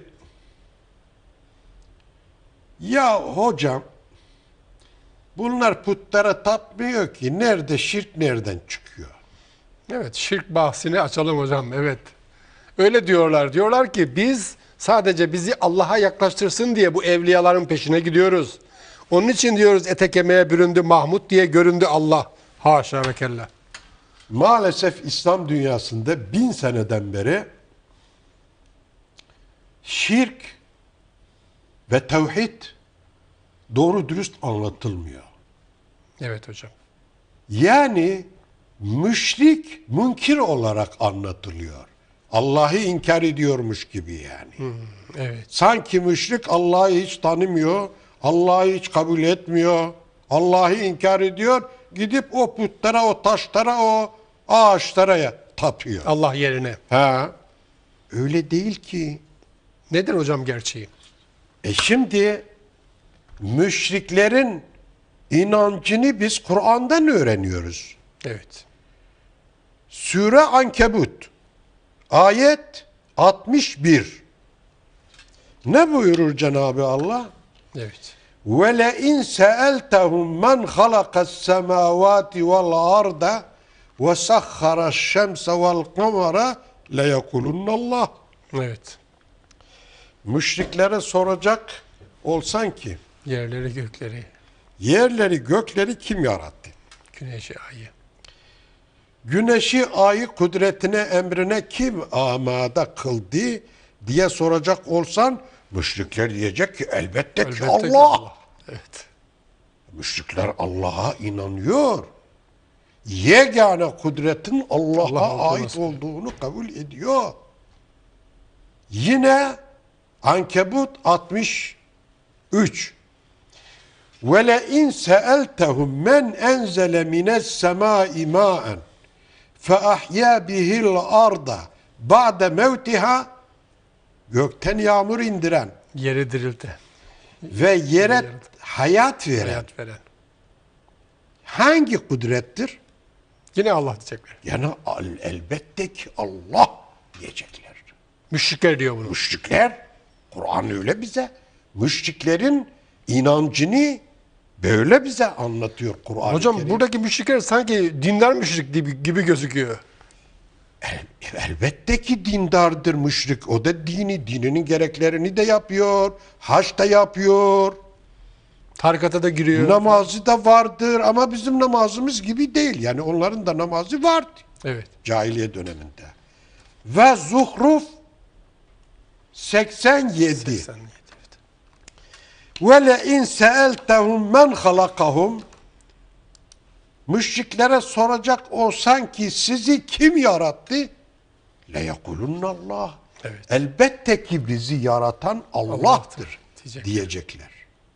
ya hocam bunlar putlara tapmıyor ki nerede şirk nereden çıkıyor? Evet, şirk bahsini açalım hocam. Evet. Öyle diyorlar. Diyorlar ki biz sadece bizi Allah'a yaklaştırsın diye bu evliyaların peşine gidiyoruz. Onun için diyoruz ete kemiğe büründü Mahmud diye göründü Allah. Haşa ve kella. Maalesef İslam dünyasında 1000 seneden beri şirk ve tevhid doğru dürüst anlatılmıyor. Evet hocam. Yani müşrik, münkir olarak anlatılıyor. Allah'ı inkar ediyormuş gibi yani. Evet. Sanki müşrik Allah'ı hiç tanımıyor, Allah'ı hiç kabul etmiyor, Allah'ı inkar ediyor, gidip o putlara, o taşlara, o ağaçlara tapıyor. Allah yerine. Ha, öyle değil ki. Nedir hocam gerçeği? Şimdi müşriklerin inancını biz Kur'an'dan öğreniyoruz. Evet. Sure Ankebut ayet 61. Ne buyurur Cenab-ı Allah? Evet. وَلَاِنْ سَأَلْتَهُمْ مَنْ خَلَقَ السَّمَاوَاتِ وَالْأَرْضَ وَسَخَّرَ الشَّمْسَ وَالْقَمَرَ لَيَقُولُنَّ اللّٰهِ. Evet. Müşriklere soracak olsan ki Yerleri gökleri, yerleri gökleri kim yarattı? güneşi ayı. Güneşi ayı kudretine emrine kim amade kıldı diye soracak olsan müşrikler diyecek ki elbette ki Allah. Evet. Müşrikler Allah'a inanıyor. Yegane kudretin Allah'a ait olduğunu kabul ediyor. Yine Ankebut 63. وَلَاِنْ سَأَلْتَهُمْ مَنْ اَنْزَلَ مِنَ السَّمَاءِ مَاءً فَأَحْيَا بِهِ الْأَرْضَ بَعْدَ مَوْتِهَا Gökten yağmur indiren Yeri dirildi. ve yere hayat veren Hayat veren. hangi kudrettir? Yine Allah diyecekler. Yani elbette ki Allah diyecekler. Müşrikler diyor bunu. Müşrikler, Kur'an öyle bize, müşriklerin inancını böyle bize anlatıyor Kur'an-ı Hocam Kerim. buradaki müşrikler sanki dindar müşrik gibi gözüküyor. Elbette ki dindardır müşrik. O da dininin gereklerini de yapıyor. Hac da yapıyor. Tarikata da giriyor. Namazı da vardır ama bizim namazımız gibi değil. Yani onların da namazı vardı. Evet. Cahiliye döneminde. Ve Zuhruf 87. 87. Evet. Ve le in seeltehum men halakahum müşriklere soracak olsan ki sizi kim yarattı? Le yekulunallah. Evet. Elbette ki bizi yaratan Allah'tır diyecekler.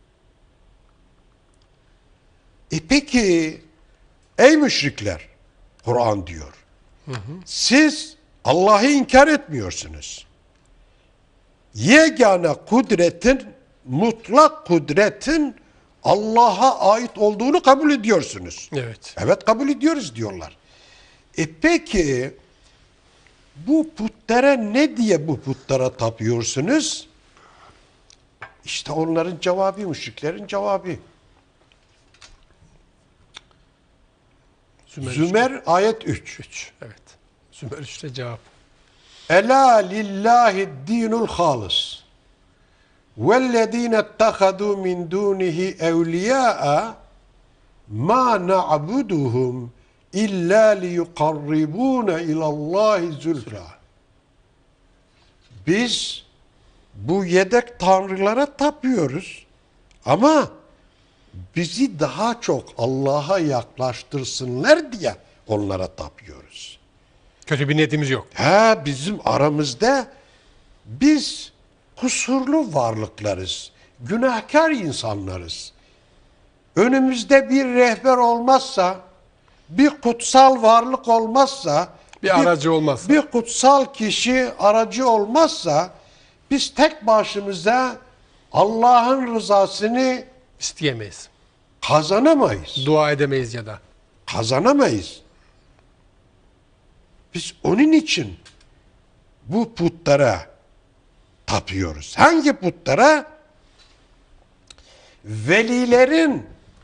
Peki ey müşrikler Kur'an diyor. Siz Allah'ı inkar etmiyorsunuz. Yegane kudretin, mutlak kudretin Allah'a ait olduğunu kabul ediyorsunuz. Evet. Evet kabul ediyoruz diyorlar. Peki bu putlara ne diye bu putlara tapıyorsunuz? İşte onların cevabı, müşriklerin cevabı. Zümer ayet 3. 3. Evet. Zümer 3'te cevap. Ela lillahi dinul halis. Vellezine ettehadu min dunihi evliya'a ma na'buduhum illa liyukarribuna ilallahi zülfa. Biz bu yedek tanrılara tapıyoruz ama bizi daha çok Allah'a yaklaştırsınlar diye onlara tapıyoruz. Kötü bir niyetimiz yok. Bizim aramızda biz kusurlu varlıklarız, günahkar insanlarız. Önümüzde bir rehber olmazsa, bir kutsal varlık olmazsa, Bir aracı olmazsa. bir kutsal kişi aracı olmazsa, biz tek başımıza Allah'ın rızasını İsteyemeyiz. kazanamayız. Dua edemeyiz ya da. Kazanamayız. Biz onun için bu putlara tapıyoruz. Hangi putlara? Velilerin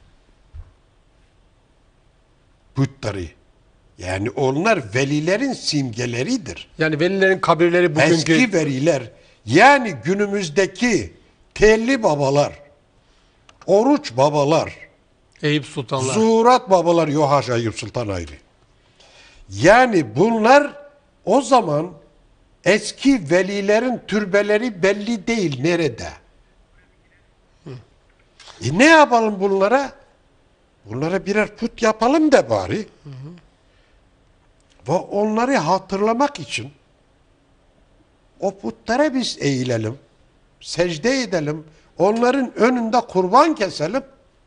putları. Yani onlar velilerin simgeleridir. Yani velilerin kabirleri bugünkü Eski veliler, yani günümüzdeki telli babalar, oruç babalar, Eyüp Sultanlar. zuhurat babalar, yok haşa, Eyüp Sultan ayrı. Yani bunlar o zaman eski velilerin türbeleri belli değil nerede. Ne yapalım bunlara? Bunlara birer put yapalım da bari. Ve onları hatırlamak için o putlara biz eğilelim, secde edelim, onların önünde kurban keselim.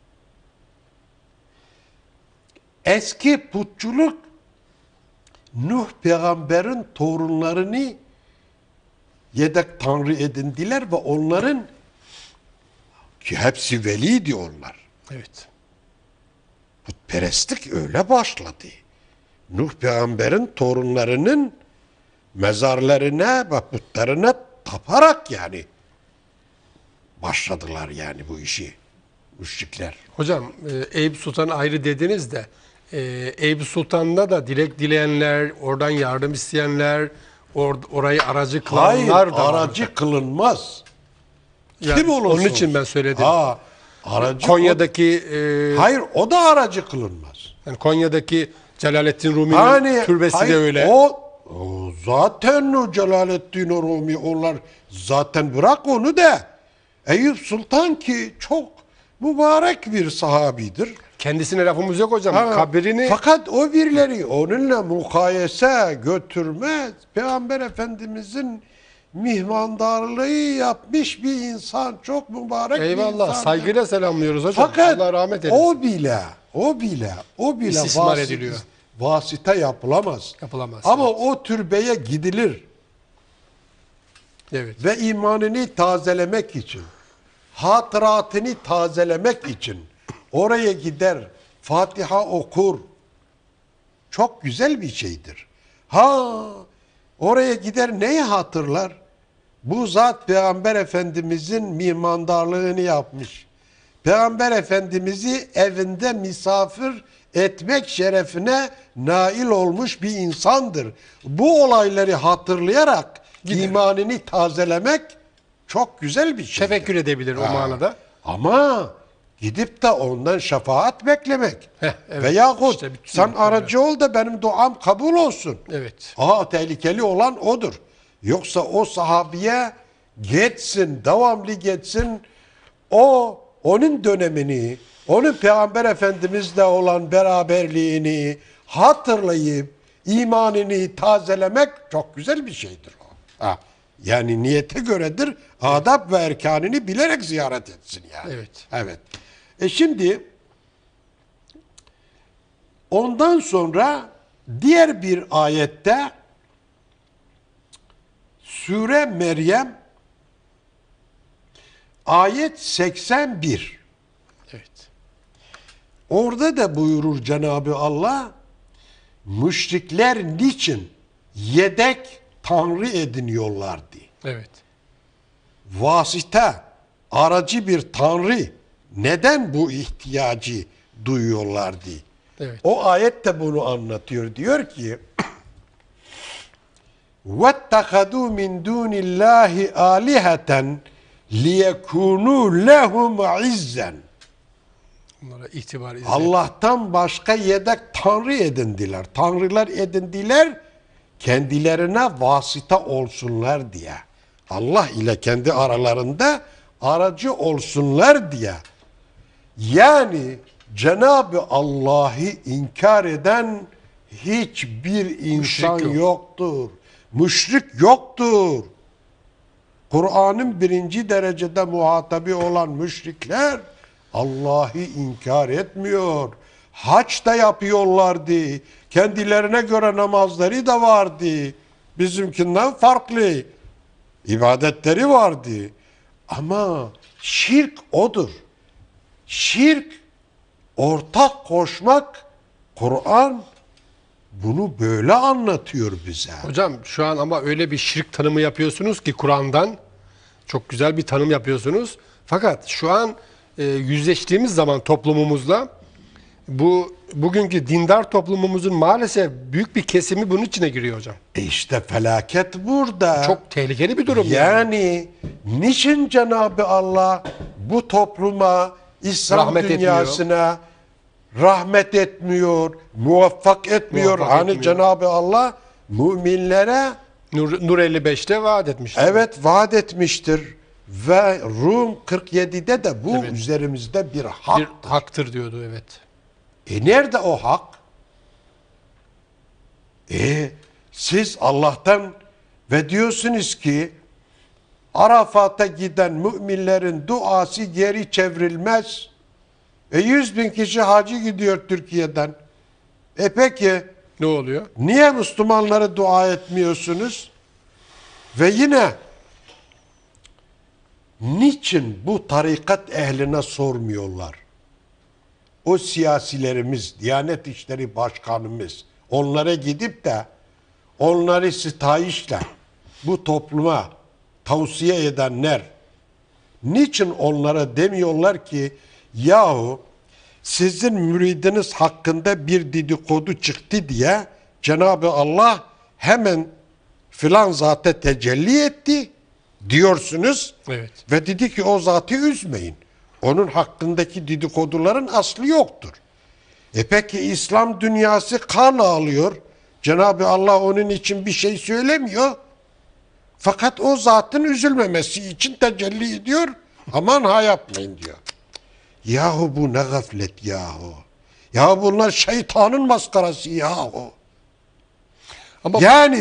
Eski putçuluk Nuh peygamberin torunlarını yedek tanrı edindiler ve onların, ki hepsi veliydi onlar. Evet. Putperestlik öyle başladı. Nuh peygamberin torunlarının mezarlarına ve putlarına taparak yani başladılar yani bu işi müşrikler. Hocam Eyüp Sultan ayrı dediniz de Eyüp Sultan'da da dilek dileyenler, oradan yardım isteyenler, orayı aracı Hayır, kılanlar da aracı vardı. kılınmaz. Yani Kim olursa onun için olsun. ben söyledim. Ha, aracı Konya'daki hayır, o da aracı kılınmaz. yani Konya'daki Celaleddin Rumi'nin Hani türbesi hayır, de öyle. O zaten o Celaleddin Rumi, onlar zaten, bırak onu da. Eyüp Sultan ki çok mübarek bir sahabidir. Kendisine lafımız yok hocam. Ha, Kabrini fakat o birileri onunla mukayese götürmez. Peygamber Efendimizin mihmandarlığı yapmış bir insan, çok mübarek bir eyvallah insan. saygıyla selamlıyoruz hocam. Fakat Allah rahmet eylesin. o bile İstismar ediliyor. vasıta yapılamaz. Yapılamaz, Ama evet. o türbeye gidilir Evet. ve imanını tazelemek için, hatıratını tazelemek için oraya gider, Fatiha okur. Çok güzel bir şeydir. Oraya gider, neyi hatırlar? Bu zat Peygamber Efendimizin mihmandarlığını yapmış. Peygamber Efendimiz'i evinde misafir etmek şerefine nail olmuş bir insandır. Bu olayları hatırlayarak imanını tazelemek çok güzel bir şey. Tefekkür edebilir o manada. Ama gidip de ondan şefaat beklemek. Heh, evet. Veyahut İşte bütün sen problem. aracı ol da benim duam kabul olsun. Evet. Tehlikeli olan odur. Yoksa o sahabiye geçsin, devamlı geçsin. Onun dönemini, onun Peygamber Efendimizle olan beraberliğini hatırlayıp imanını tazelemek çok güzel bir şeydir o. Yani niyete göredir, adab ve erkanını bilerek ziyaret etsin yani. Evet. Evet. Şimdi ondan sonra diğer bir ayette Sure Meryem ayet 81. Evet. Orada da buyurur Cenab-ı Allah, müşrikler niçin yedek tanrı ediniyorlardı? Evet. Vasıta, aracı bir tanrı neden bu ihtiyacı duyuyorlardı? Evet. O ayet de bunu anlatıyor. Diyor ki وَاتَّخَذُوا مِنْ دُونِ اللّٰهِ آلِهَةً لِيَكُونُوا لَهُمْ عِزًّا. Bunlara itibar izle. Allah'tan başka yedek tanrı edindiler. Tanrılar edindiler kendilerine vasıta olsunlar diye. Allah ile kendi aralarında aracı olsunlar diye. Yani Cenab-ı Allah'ı inkar eden hiçbir insan yok. yoktur. Müşrik yoktur. Kur'an'ın birinci derecede muhatabı olan müşrikler Allah'ı inkar etmiyor. Hac da yapıyorlardı. Kendilerine göre namazları da vardı. Bizimkinden farklı. İbadetleri vardı. Ama Şirk odur. Şirk, ortak koşmak, Kur'an bunu böyle anlatıyor bize. Hocam şu an ama öyle bir şirk tanımı yapıyorsunuz ki Kur'an'dan çok güzel bir tanım yapıyorsunuz. Fakat şu an yüzleştiğimiz zaman toplumumuzla bugünkü dindar toplumumuzun maalesef büyük bir kesimi bunun içine giriyor hocam. İşte felaket burada. Çok tehlikeli bir durum yani. Niçin Cenab-ı Allah bu topluma, İslam Rahmet dünyasına rahmet etmiyor, muvaffak etmiyor? Muvaffak Hani etmiyor. Cenab-ı Allah müminlere Nur 55'te vaat etmiştir. evet vaat etmiştir ve Rum 47'de de bu Evet. üzerimizde bir hak. Bir haktır diyordu, evet. Nerede o hak? Siz Allah'tan ve diyorsunuz ki Arafat'a giden müminlerin duası geri çevrilmez. 100.000 kişi hacı gidiyor Türkiye'den. Peki Ne oluyor? niye Müslümanlara dua etmiyorsunuz? Ve yine niçin bu tarikat ehline sormuyorlar? O siyasilerimiz, Diyanet İşleri Başkanımız onlara gidip de onları sitayişle bu topluma tavsiye edenler niçin onlara demiyorlar ki yahu sizin müridiniz hakkında bir dedikodu çıktı diye Cenab-ı Allah hemen filan zata tecelli etti diyorsunuz. Evet. Ve dedi ki o zatı üzmeyin. Onun hakkındaki dedikoduların aslı yoktur. Peki İslam dünyası kan ağlıyor. Cenab-ı Allah onun için bir şey söylemiyor. Fakat o zatın üzülmemesi için tecelli ediyor. Aman ha yapmayın diyor. Yahu bu ne gaflet yahu. Ya bunlar şeytanın maskarası yahu. Ama Yani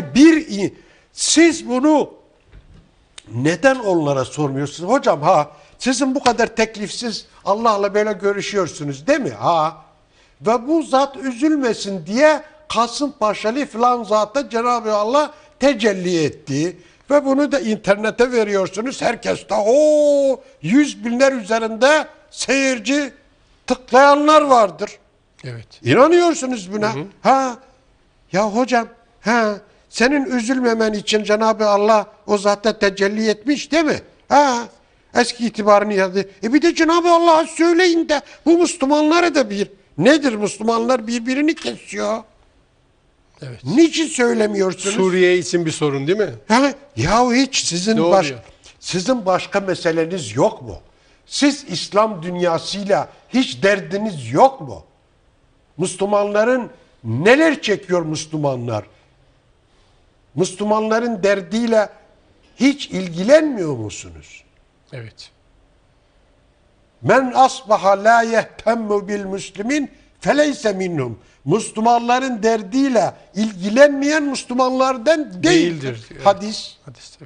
siz bunu neden onlara sormuyorsunuz? Hocam sizin bu kadar teklifsiz Allah'la böyle görüşüyorsunuz değil mi? Ve bu zat üzülmesin diye Kasımpaşalı filan zata Cenab-ı Allah tecelli etti. Ve bunu da internete veriyorsunuz. Herkes de 100 binler üzerinde seyirci tıklayanlar vardır. evet. İnanıyorsunuz buna. Ya hocam senin üzülmemen için Cenab-ı Allah o zatta tecelli etmiş değil mi? Eski itibarını yazdı. Bir de Cenab-ı Allah'a söyleyin de bu Müslümanlara da nedir Müslümanlar birbirini kesiyor. Evet. Niçin söylemiyorsunuz? Suriye için bir sorun değil mi? Yahu hiç Ne sizin başka meseleniz yok mu? Siz İslam dünyasıyla hiç derdiniz yok mu? Müslümanların neler çekiyor Müslümanlar? Müslümanların derdiyle hiç ilgilenmiyor musunuz? Evet. Men asbaha la yehtemmu bil müslimin feleyse minhum. Müslümanların derdiyle ilgilenmeyen Müslümanlardan değildir. Evet. Hadis. Hadis,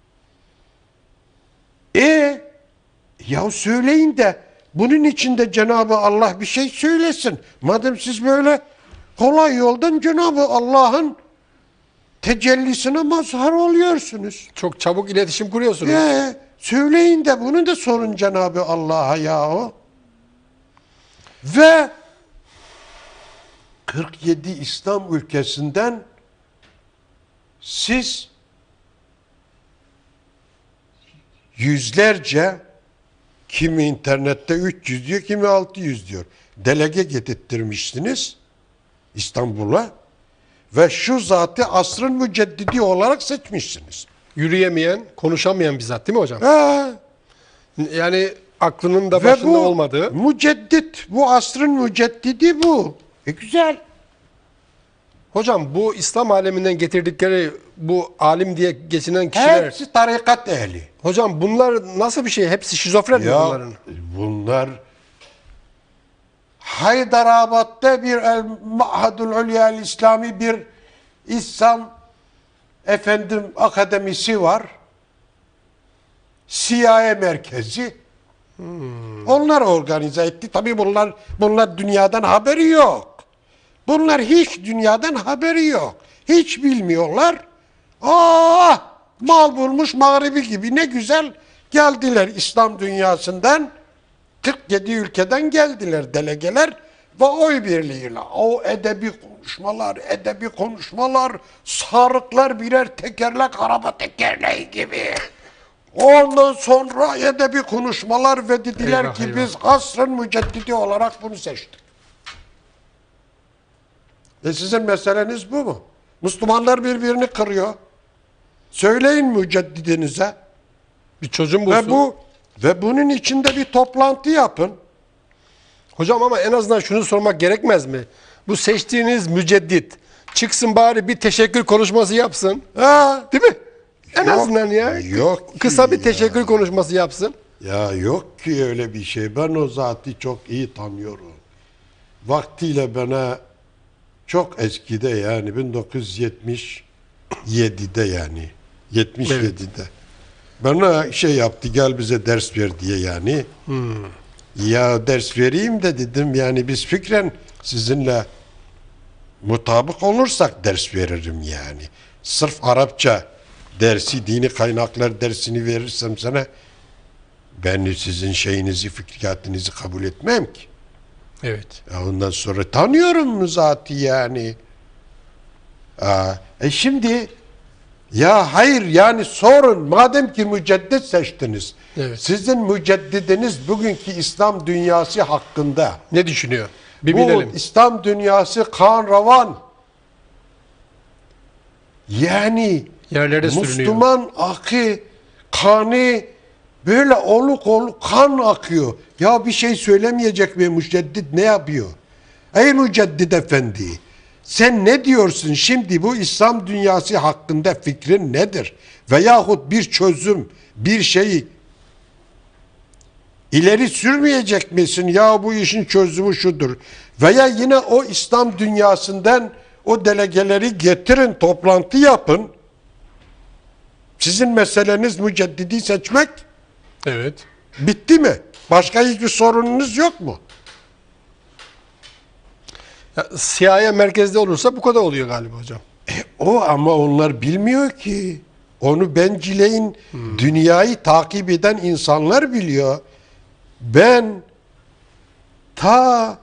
evet. Ya söyleyin de bunun için de Cenab-ı Allah bir şey söylesin. Madem siz böyle kolay yoldan Cenab-ı Allah'ın tecellisine mazhar oluyorsunuz. Çok çabuk iletişim kuruyorsunuz. Söyleyin de bunu da sorun Cenab-ı Allah'a yahu. Ve 47 İslam ülkesinden siz yüzlerce, kimi internette 300 diyor, kimi 600 diyor. Delege getirttirmişsiniz İstanbul'a ve şu zatı asrın müceddidi olarak seçmişsiniz. Yürüyemeyen, konuşamayan bir zat değil mi hocam? Yani aklının da Ve başında bu olmadığı. müceddit, bu asrın müceddidi bu. Güzel. Hocam bu İslam aleminden getirdikleri bu alim diye geçinen kişiler. Hepsi tarikat ehli. Hocam bunlar nasıl bir şey? Hepsi şizofren mi bunların? Bunlar Haydarabad'da bir El-Ma'hadul Ulya'l İslami bir İslam akademisi var. CIA merkezi. Onlar organize etti. Tabii bunlar dünyadan haberi yok. Bunlar hiç dünyadan haberi yok. Hiç bilmiyorlar. Mal bulmuş mağribi gibi ne güzel Geldiler İslam dünyasından, 47 ülkeden geldiler delegeler ve oy birliğiyle. O edebi konuşmalar, sarıklar birer tekerlek, araba tekerleği gibi. Ondan sonra edebi konuşmalar ve dediler Eyvah, ki eyvah. biz asrın müceddidi olarak bunu seçtik. Sizin meseleniz bu mu? Müslümanlar birbirini kırıyor. Söyleyin müceddidinize. Bir çözüm bulsun. Ve bunun içinde bir toplantı yapın. Hocam ama en azından şunu sormak gerekmez mi? Bu seçtiğiniz müceddit çıksın bari bir teşekkür konuşması yapsın. Ha, Değil mi? En Yok, azından ya. yok ki Kısa bir ya. teşekkür konuşması yapsın. ya yok ki öyle bir şey. Ben o zatı çok iyi tanıyorum. Vaktiyle bana çok eskide, yani 1977'de, yani 77'de bana şey yaptı, gel bize ders ver diye yani. Ya ders vereyim de dedim, yani biz fikren sizinle mutabık olursak ders veririm yani. Sırf Arapça dersi, dini kaynaklar dersini verirsem sana, ben sizin şeyinizi, fikriyatınızı kabul etmem ki. Evet. Ya ondan sonra tanıyorum zatı yani. Şimdi ya hayır, yani sorun, madem ki müceddit seçtiniz. Evet. Sizin müceddidiniz bugünkü İslam dünyası hakkında. Ne düşünüyor? Bir Bu bilelim. İslam dünyası kan revan. Yani Yerlere sürünüyor. Müslüman akı, kanı böyle oluk oluk kan akıyor. Ya bir şey söylemeyecek mi müceddit, ne yapıyor? Ey müceddit efendi, sen ne diyorsun şimdi, bu İslam dünyası hakkında fikrin nedir? Veyahut bir çözüm, bir şeyi ileri sürmeyecek misin? Ya bu işin çözümü şudur. Veya yine o İslam dünyasından o delegeleri getirin, toplantı yapın. Sizin meseleniz müceddidi seçmek. Evet. Bitti mi? Başka hiçbir sorununuz yok mu? Ya, CIA merkezde olursa bu kadar oluyor galiba hocam. O ama onlar bilmiyor ki. Onu bencileyin, dünyayı takip eden insanlar biliyor. Ben ta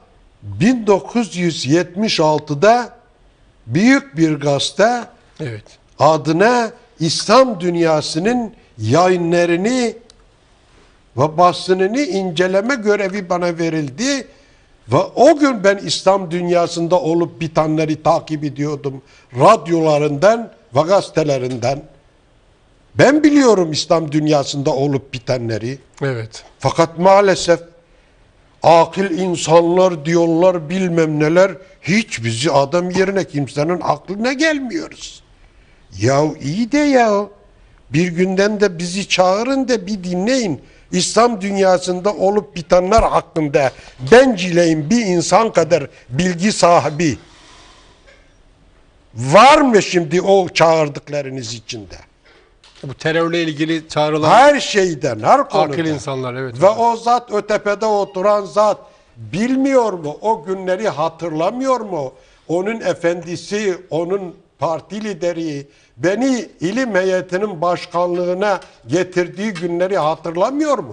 1976'da büyük bir gazete Evet. adına İslam dünyasının yayınlarını ve basınını inceleme görevi bana verildi. Ve o gün ben İslam dünyasında olup bitenleri takip ediyordum. Radyolarından ve gazetelerinden. Ben biliyorum İslam dünyasında olup bitenleri. Evet. Fakat maalesef akıl insanlar diyorlar, bilmem neler, hiç bizi adam yerine kimsenin aklına gelmiyoruz. Ya iyi de ya, bir günden de bizi çağırın da bir dinleyin. İslam dünyasında olup bitenler hakkında bencileyin bir insan kadar bilgi sahibi var mı şimdi o çağırdıklarınız içinde? Bu terörle ilgili çağrılan Her şeyden, her konuda. akıl insanlar, evet. Ve o zat, o tepede oturan zat bilmiyor mu? O günleri hatırlamıyor mu? Onun efendisi, onun parti lideri beni ilim heyetinin başkanlığına getirdiği günleri hatırlamıyor mu?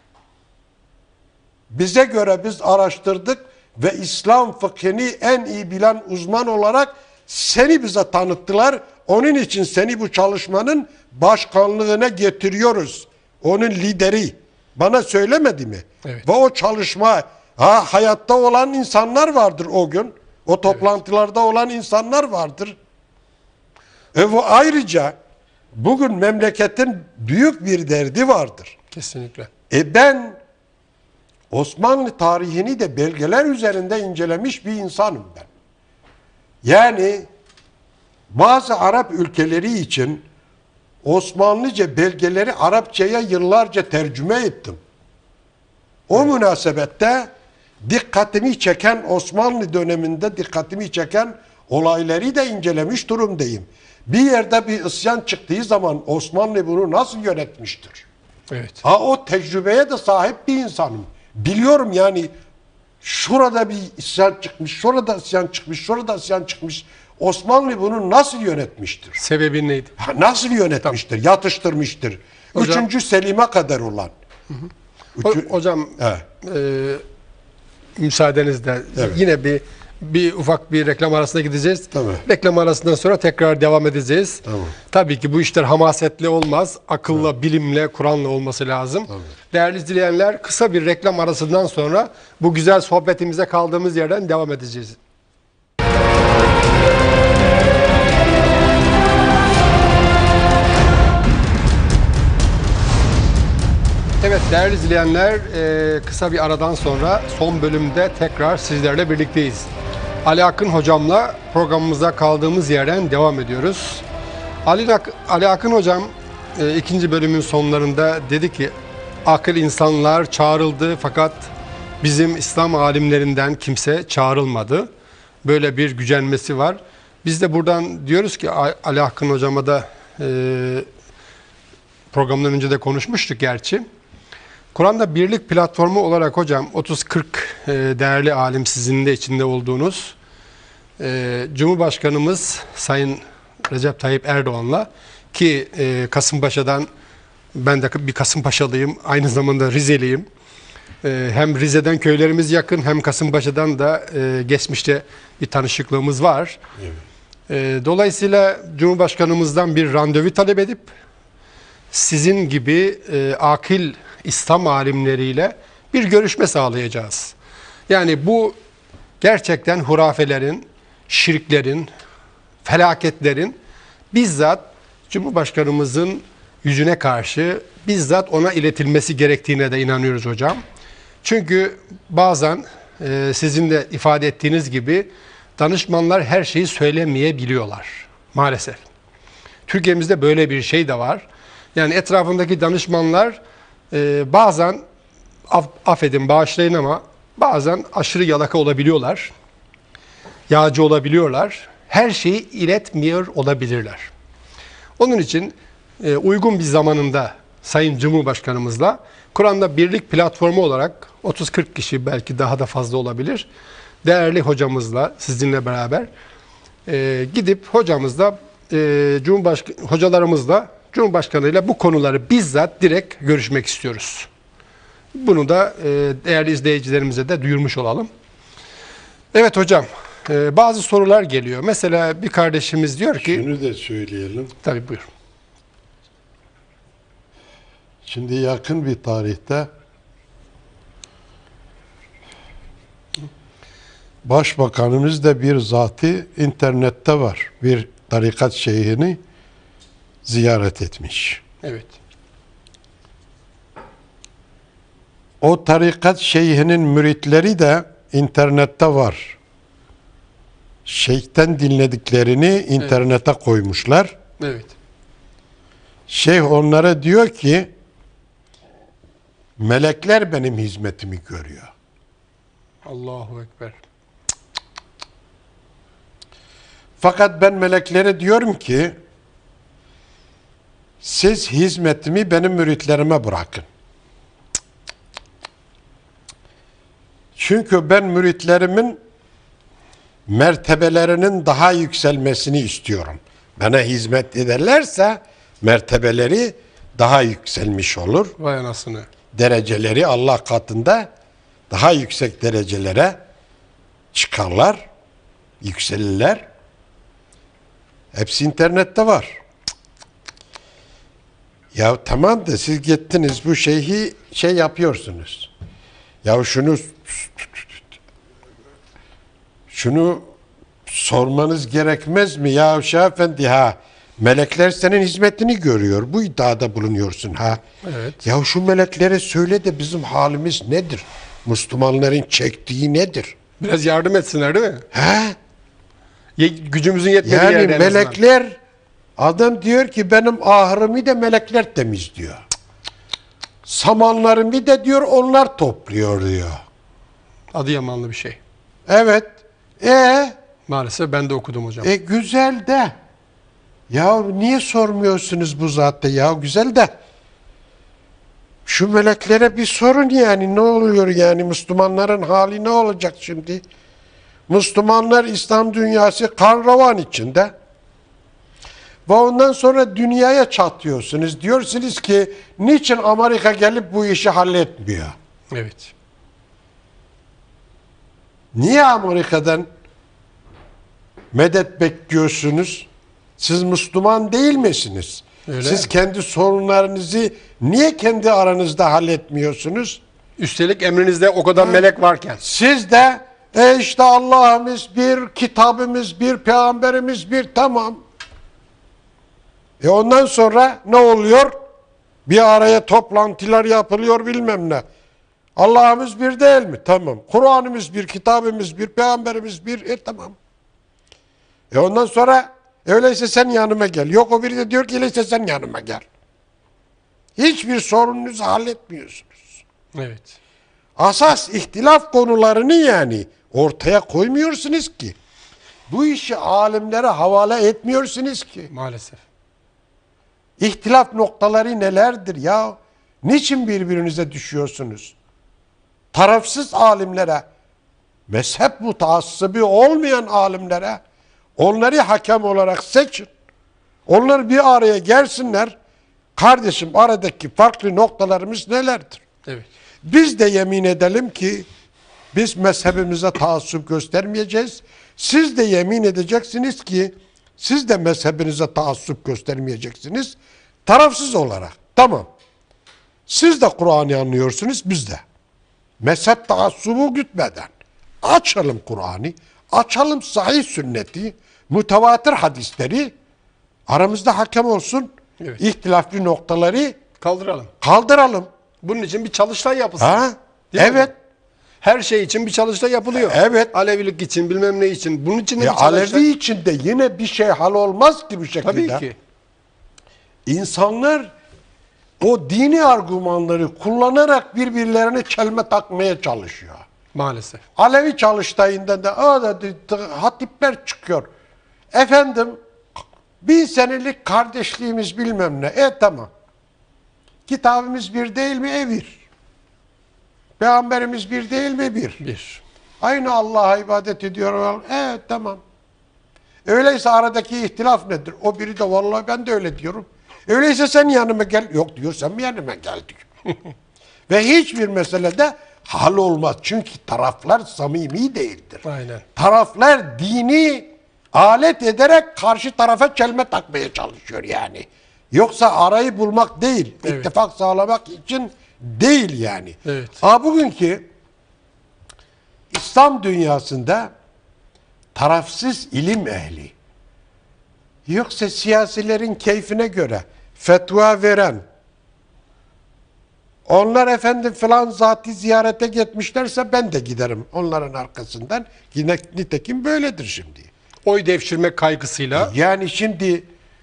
Bize göre biz araştırdık ve İslam fıkhını en iyi bilen uzman olarak seni bize tanıttılar. Onun için seni bu çalışmanın başkanlığına getiriyoruz. Onun lideri. Bana söylemedi mi? Evet. Ve o çalışma, hayatta olan insanlar vardır o gün. O toplantılarda olan insanlar vardır. Ve ayrıca bugün memleketin büyük bir derdi vardır. Kesinlikle. Ben Osmanlı tarihini de belgeler üzerinde incelemiş bir insanım ben. Yani bazı Arap ülkeleri için Osmanlıca belgeleri Arapçaya yıllarca tercüme ettim. O münasebette dikkatimi çeken, Osmanlı döneminde dikkatimi çeken olayları da incelemiş durumdayım. Bir yerde bir isyan çıktığı zaman Osmanlı bunu nasıl yönetmiştir? Evet. O tecrübeye de sahip bir insanım. Biliyorum yani, şurada bir isyan çıkmış, şurada isyan çıkmış, şurada isyan çıkmış. Osmanlı bunu nasıl yönetmiştir? Sebebi neydi? Nasıl yönetmiştir? Yatıştırmıştır. Hocam- 3. Selim'e kadar olan. Hocam Evet. müsaadenizle Evet. yine bir ufak bir reklam arasına gideceğiz. Tabii. Reklam arasından sonra tekrar devam edeceğiz. Tamam. Tabii ki bu işler hamasetli olmaz. Akılla, bilimle, Kur'an'la olması lazım. Değerli izleyenler, kısa bir reklam arasından sonra bu güzel sohbetimize kaldığımız yerden devam edeceğiz. Evet değerli izleyenler, kısa bir aradan sonra son bölümde tekrar sizlerle birlikteyiz. Ali Akın hocamla programımıza kaldığımız yerden devam ediyoruz. Ali Akın hocam ikinci bölümün sonlarında dedi ki akıl insanlar çağrıldı fakat bizim İslam alimlerinden kimse çağrılmadı. Böyle bir gücenmesi var. Biz de buradan diyoruz ki Ali Akın hocama da programdan önce de konuşmuştuk gerçi. Kur'an'da birlik platformu olarak hocam 30-40 değerli alim sizin de içinde olduğunuz Cumhurbaşkanımız Sayın Recep Tayyip Erdoğan'la ki Kasımpaşa'dan ben de bir Kasımpaşalıyım, aynı zamanda Rizeliyim. Hem Rize'den köylerimiz yakın hem Kasımpaşa'dan da geçmişte bir tanışıklığımız var. Evet. Dolayısıyla Cumhurbaşkanımızdan bir randevu talep edip sizin gibi akil İslam alimleriyle bir görüşme sağlayacağız. Yani bu gerçekten hurafelerin, şirklerin, felaketlerin bizzat Cumhurbaşkanımızın yüzüne karşı bizzat ona iletilmesi gerektiğine de inanıyoruz hocam. Çünkü bazen sizin de ifade ettiğiniz gibi danışmanlar her şeyi söylemeyebiliyorlar maalesef. Türkiye'mizde böyle bir şey de var. Yani etrafındaki danışmanlar bazen affedin bağışlayın ama bazen aşırı yalaka olabiliyorlar. Yağcı olabiliyorlar. Her şeyi iletmiyor olabilirler. Onun için uygun bir zamanında Sayın Cumhurbaşkanımızla Kur'an'da birlik platformu olarak 30-40 kişi belki daha da fazla olabilir. Değerli hocamızla sizinle beraber gidip hocamızla hocalarımızla Cumhurbaşkanıyla bu konuları bizzat direkt görüşmek istiyoruz. Bunu da değerli izleyicilerimize de duyurmuş olalım. Evet hocam, bazı sorular geliyor. Mesela bir kardeşimiz diyor ki... Şunu da söyleyelim. Tabii buyur. Şimdi yakın bir tarihte Başbakanımız da bir zatı internette var. Bir tarikat şeyhini ziyaret etmiş. Evet. O tarikat şeyhinin müritleri de internette var. Şeyhten dinlediklerini internete koymuşlar. Evet. Şeyh onlara diyor ki melekler benim hizmetimi görüyor. Allahu Ekber. Fakat ben meleklere diyorum ki siz hizmetimi benim müritlerime bırakın. Çünkü ben müritlerimin mertebelerinin daha yükselmesini istiyorum. Bana hizmet ederlerse mertebeleri daha yükselmiş olur. Vay anasını. Dereceleri Allah katında daha yüksek derecelere çıkarlar, yükselirler. Hepsi internette var. Ya tamam da siz gittiniz bu şeyhi şey yapıyorsunuz. Ya şunu sormanız gerekmez mi ya Şeyh Efendi ha? Melekler senin hizmetini görüyor. Bu iddiada bulunuyorsun ha. Evet. Ya şu meleklere söyle de bizim halimiz nedir? Müslümanların çektiği nedir? Biraz yardım etsinler değil mi? He? Gücümüzün yetmediği Yani yerde en azından. melekler adam diyor ki benim ahırımı da melekler temizliyor. Samanlarımı da diyor onlar topluyor diyor. Adıyamanlı bir şey. Evet. Maalesef ben de okudum hocam. Güzel de. Ya niye sormuyorsunuz bu zaten ya güzel de. Şu meleklere bir sorun yani ne oluyor yani Müslümanların hali ne olacak şimdi? Müslümanlar İslam dünyası kan revan içinde. Ve ondan sonra dünyaya çatıyorsunuz. Diyorsunuz ki niçin Amerika gelip bu işi halletmiyor? Evet. Niye Amerika'dan medet bekliyorsunuz? Siz Müslüman değil misiniz? Öyle. Siz kendi sorunlarınızı niye kendi aranızda halletmiyorsunuz? Üstelik emrinizde o kadar melek varken. Siz de işte Allah'ımız bir, kitabımız bir, peygamberimiz bir, tamam. Ondan sonra ne oluyor? Bir araya toplantılar yapılıyor bilmem ne. Allah'ımız bir değil mi? Tamam. Kur'an'ımız bir, kitabımız bir, peygamberimiz bir, tamam. Ondan sonra öyleyse sen yanıma gel. Yok, o biri de diyor ki öyleyse sen yanıma gel. Hiçbir sorununuzu halletmiyorsunuz. Evet. Asas ihtilaf konularını yani ortaya koymuyorsunuz ki. Bu işi alimlere havale etmiyorsunuz ki. Maalesef. İhtilaf noktaları nelerdir ya? Niçin birbirinize düşüyorsunuz? Tarafsız alimlere, mezhep mutaassıbı olmayan alimlere, onları hakem olarak seçin. Onlar bir araya gelsinler. Kardeşim, aradaki farklı noktalarımız nelerdir? Evet. Biz de yemin edelim ki biz mezhebimize taassup göstermeyeceğiz. Siz de yemin edeceksiniz ki siz de mezhebinize taassup göstermeyeceksiniz. Tarafsız olarak. Tamam. Siz de Kur'an'ı anlıyorsunuz, biz de. Mezhep taassubu gütmeden açalım Kur'an'ı, açalım sahih sünneti, mütevatir hadisleri, aramızda hakem olsun, Evet. ihtilaflı noktaları Kaldıralım. kaldıralım. Bunun için bir çalıştay yapılsın. Ha? Değil mi? Evet. Her şey için bir çalıştay yapılıyor. Evet. Alevilik için, bilmem ne için. Bunun için de bir çalıştay. Alevi için de yine bir şey hal olmaz ki bu şekilde. Tabii ki. İnsanlar o dini argümanları kullanarak birbirlerine kelime takmaya çalışıyor. Maalesef. Alevi çalıştayında da hatipler çıkıyor. Efendim 1000 senelik kardeşliğimiz bilmem ne. Tamam. Kitabımız bir değil mi? Bir. Peygamberimiz bir değil mi? Bir. Aynı Allah'a ibadet ediyor. Tamam. Öyleyse aradaki ihtilaf nedir? O biri de vallahi ben de öyle diyorum. Öyleyse sen yanıma gel. Yok diyor, sen mi yanıma gel diyor. Ve hiçbir meselede hal olmaz. Çünkü taraflar samimi değildir. Aynen. Taraflar dini alet ederek karşı tarafa kelime takmaya çalışıyor yani. Yoksa arayı bulmak değil, Evet. ittifak sağlamak için değil yani. Evet. Bugünkü İslam dünyasında tarafsız ilim ehli, yoksa siyasilerin keyfine göre fetva veren, onlar efendim falan zati ziyarete gitmişlerse ben de giderim onların arkasından. Yine nitekim böyledir şimdi. Oy devşirmek kaygısıyla. Yani şimdi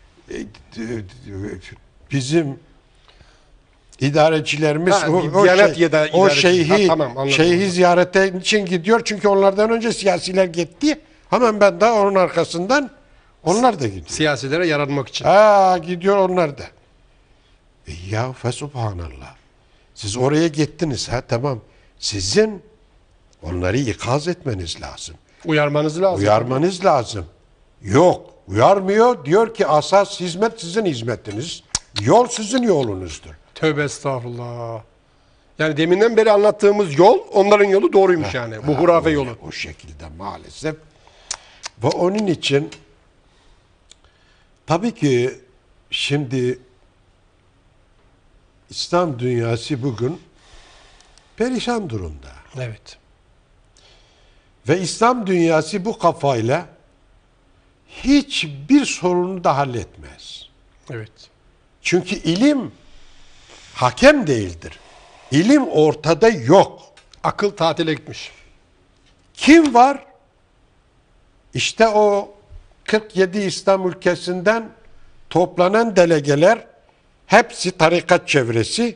bizim idarecilerimiz Diyanet ya da o idareci. şeyhi, Tamam, anladım. şeyhi ziyarete için gidiyor. Çünkü onlardan önce siyasiler gitti. Hemen ben de onun arkasından onlar da gidiyor. Siyasilere yaranmak için. Gidiyor onlar da. Ya fesubhanallah. Siz oraya gittiniz tamam. Sizin onları ikaz etmeniz lazım. Uyarmanız lazım. Uyarmanız lazım. Yok, uyarmıyor. Diyor ki asas hizmet sizin hizmetiniz. Yol sizin yolunuzdur. Tövbe estağfurullah. Yani deminden beri anlattığımız yol onların yolu doğruymuş yani. Bu hurafe yolu. O şekilde maalesef. Ve onun için tabii ki şimdi İslam dünyası bugün perişan durumda. Evet. Ve İslam dünyası bu kafayla hiçbir sorunu da halletmez. Evet. Çünkü ilim hakem değildir. İlim ortada yok. Akıl tatile gitmiş. Kim var? İşte o 47 İslam ülkesinden toplanan delegeler hepsi tarikat çevresi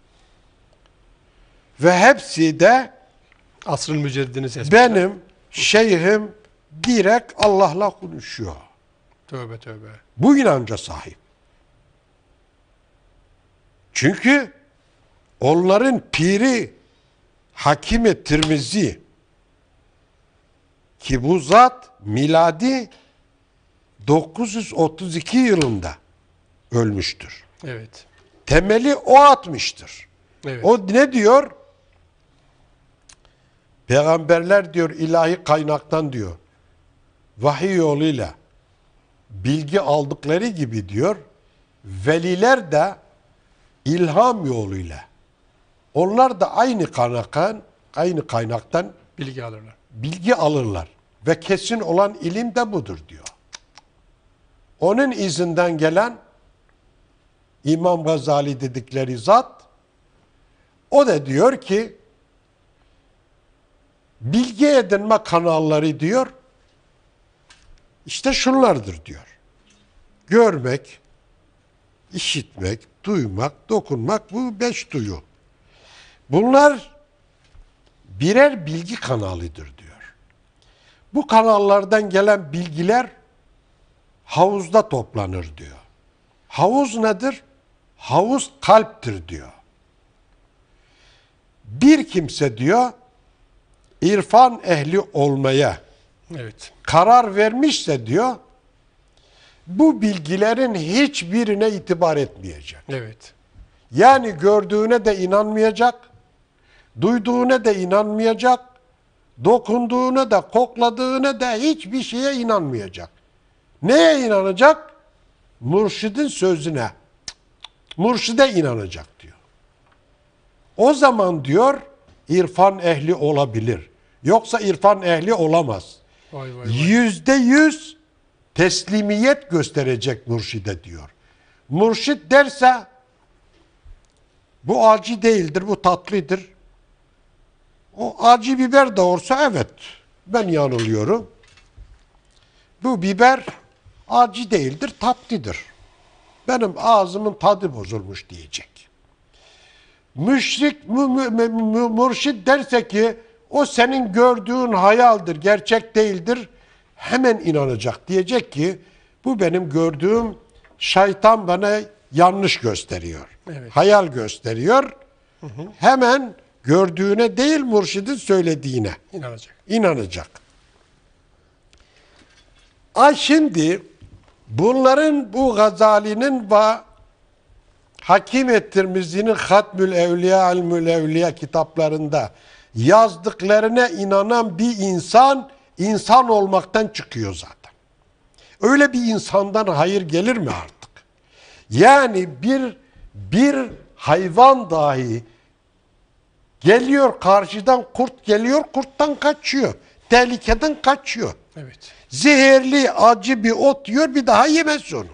ve hepsi de Asrın müceddidini ses. benim şeyhim direkt Allah'la konuşuyor. Tövbe tövbe. Bu inanca sahip. Çünkü onların piri Hakim-i Tirmizi ki bu zat miladi 932 yılında ölmüştür. Evet. Temeli o atmıştır. Evet. O ne diyor? Peygamberler diyor ilahi kaynaktan diyor, vahiy yoluyla bilgi aldıkları gibi diyor, veliler de ilham yoluyla, onlar da aynı kaynaktan Bilgi alırlar. bilgi alırlar. Ve kesin olan ilim de budur diyor. Onun izinden gelen İmam Gazali dedikleri zat, o da diyor ki bilgi edinme kanalları diyor işte şunlardır diyor. Görmek, işitmek, duymak, dokunmak, bu 5 duyu. Bunlar birer bilgi kanalıdır diyor. Bu kanallardan gelen bilgiler havuzda toplanır diyor. Havuz nedir? Havuz kalptir diyor. Bir kimse diyor irfan ehli olmaya Evet. karar vermişse diyor bu bilgilerin hiçbirine itibar etmeyecek. Evet. Yani gördüğüne de inanmayacak, duyduğuna da inanmayacak, dokunduğuna da, kokladığına da hiçbir şeye inanmayacak. Neye inanacak? Mürşidin sözüne. Mürşide inanacak diyor. O zaman diyor irfan ehli olabilir. Yoksa irfan ehli olamaz. Vay vay vay. %100 teslimiyet gösterecek mürşide diyor. Mürşid derse bu acı değildir, bu tatlıdır. O acı biber de olsa evet ben yanılıyorum. Bu biber acı değildir, tatlıdır. Benim ağzımın tadı bozulmuş diyecek. Mürşid derse ki o senin gördüğün hayaldir, gerçek değildir. Hemen inanacak. Diyecek ki bu benim gördüğüm şeytan bana yanlış gösteriyor. Evet. Hayal gösteriyor. Hemen gördüğüne değil mürşidin söylediğine İnanacak. inanacak. Şimdi bunların bu Gazali'nin ve Hakim Tirmizi'nin Hatmül Evliya Ilmül Evliya kitaplarında yazdıklarına inanan bir insan, insan olmaktan çıkıyor zaten. Öyle bir insandan hayır gelir mi artık? Yani bir hayvan dahi geliyor karşıdan, kurt geliyor, kurttan kaçıyor. Tehlikeden kaçıyor. Evet. Zehirli, acı bir ot yiyor, bir daha yemez onu.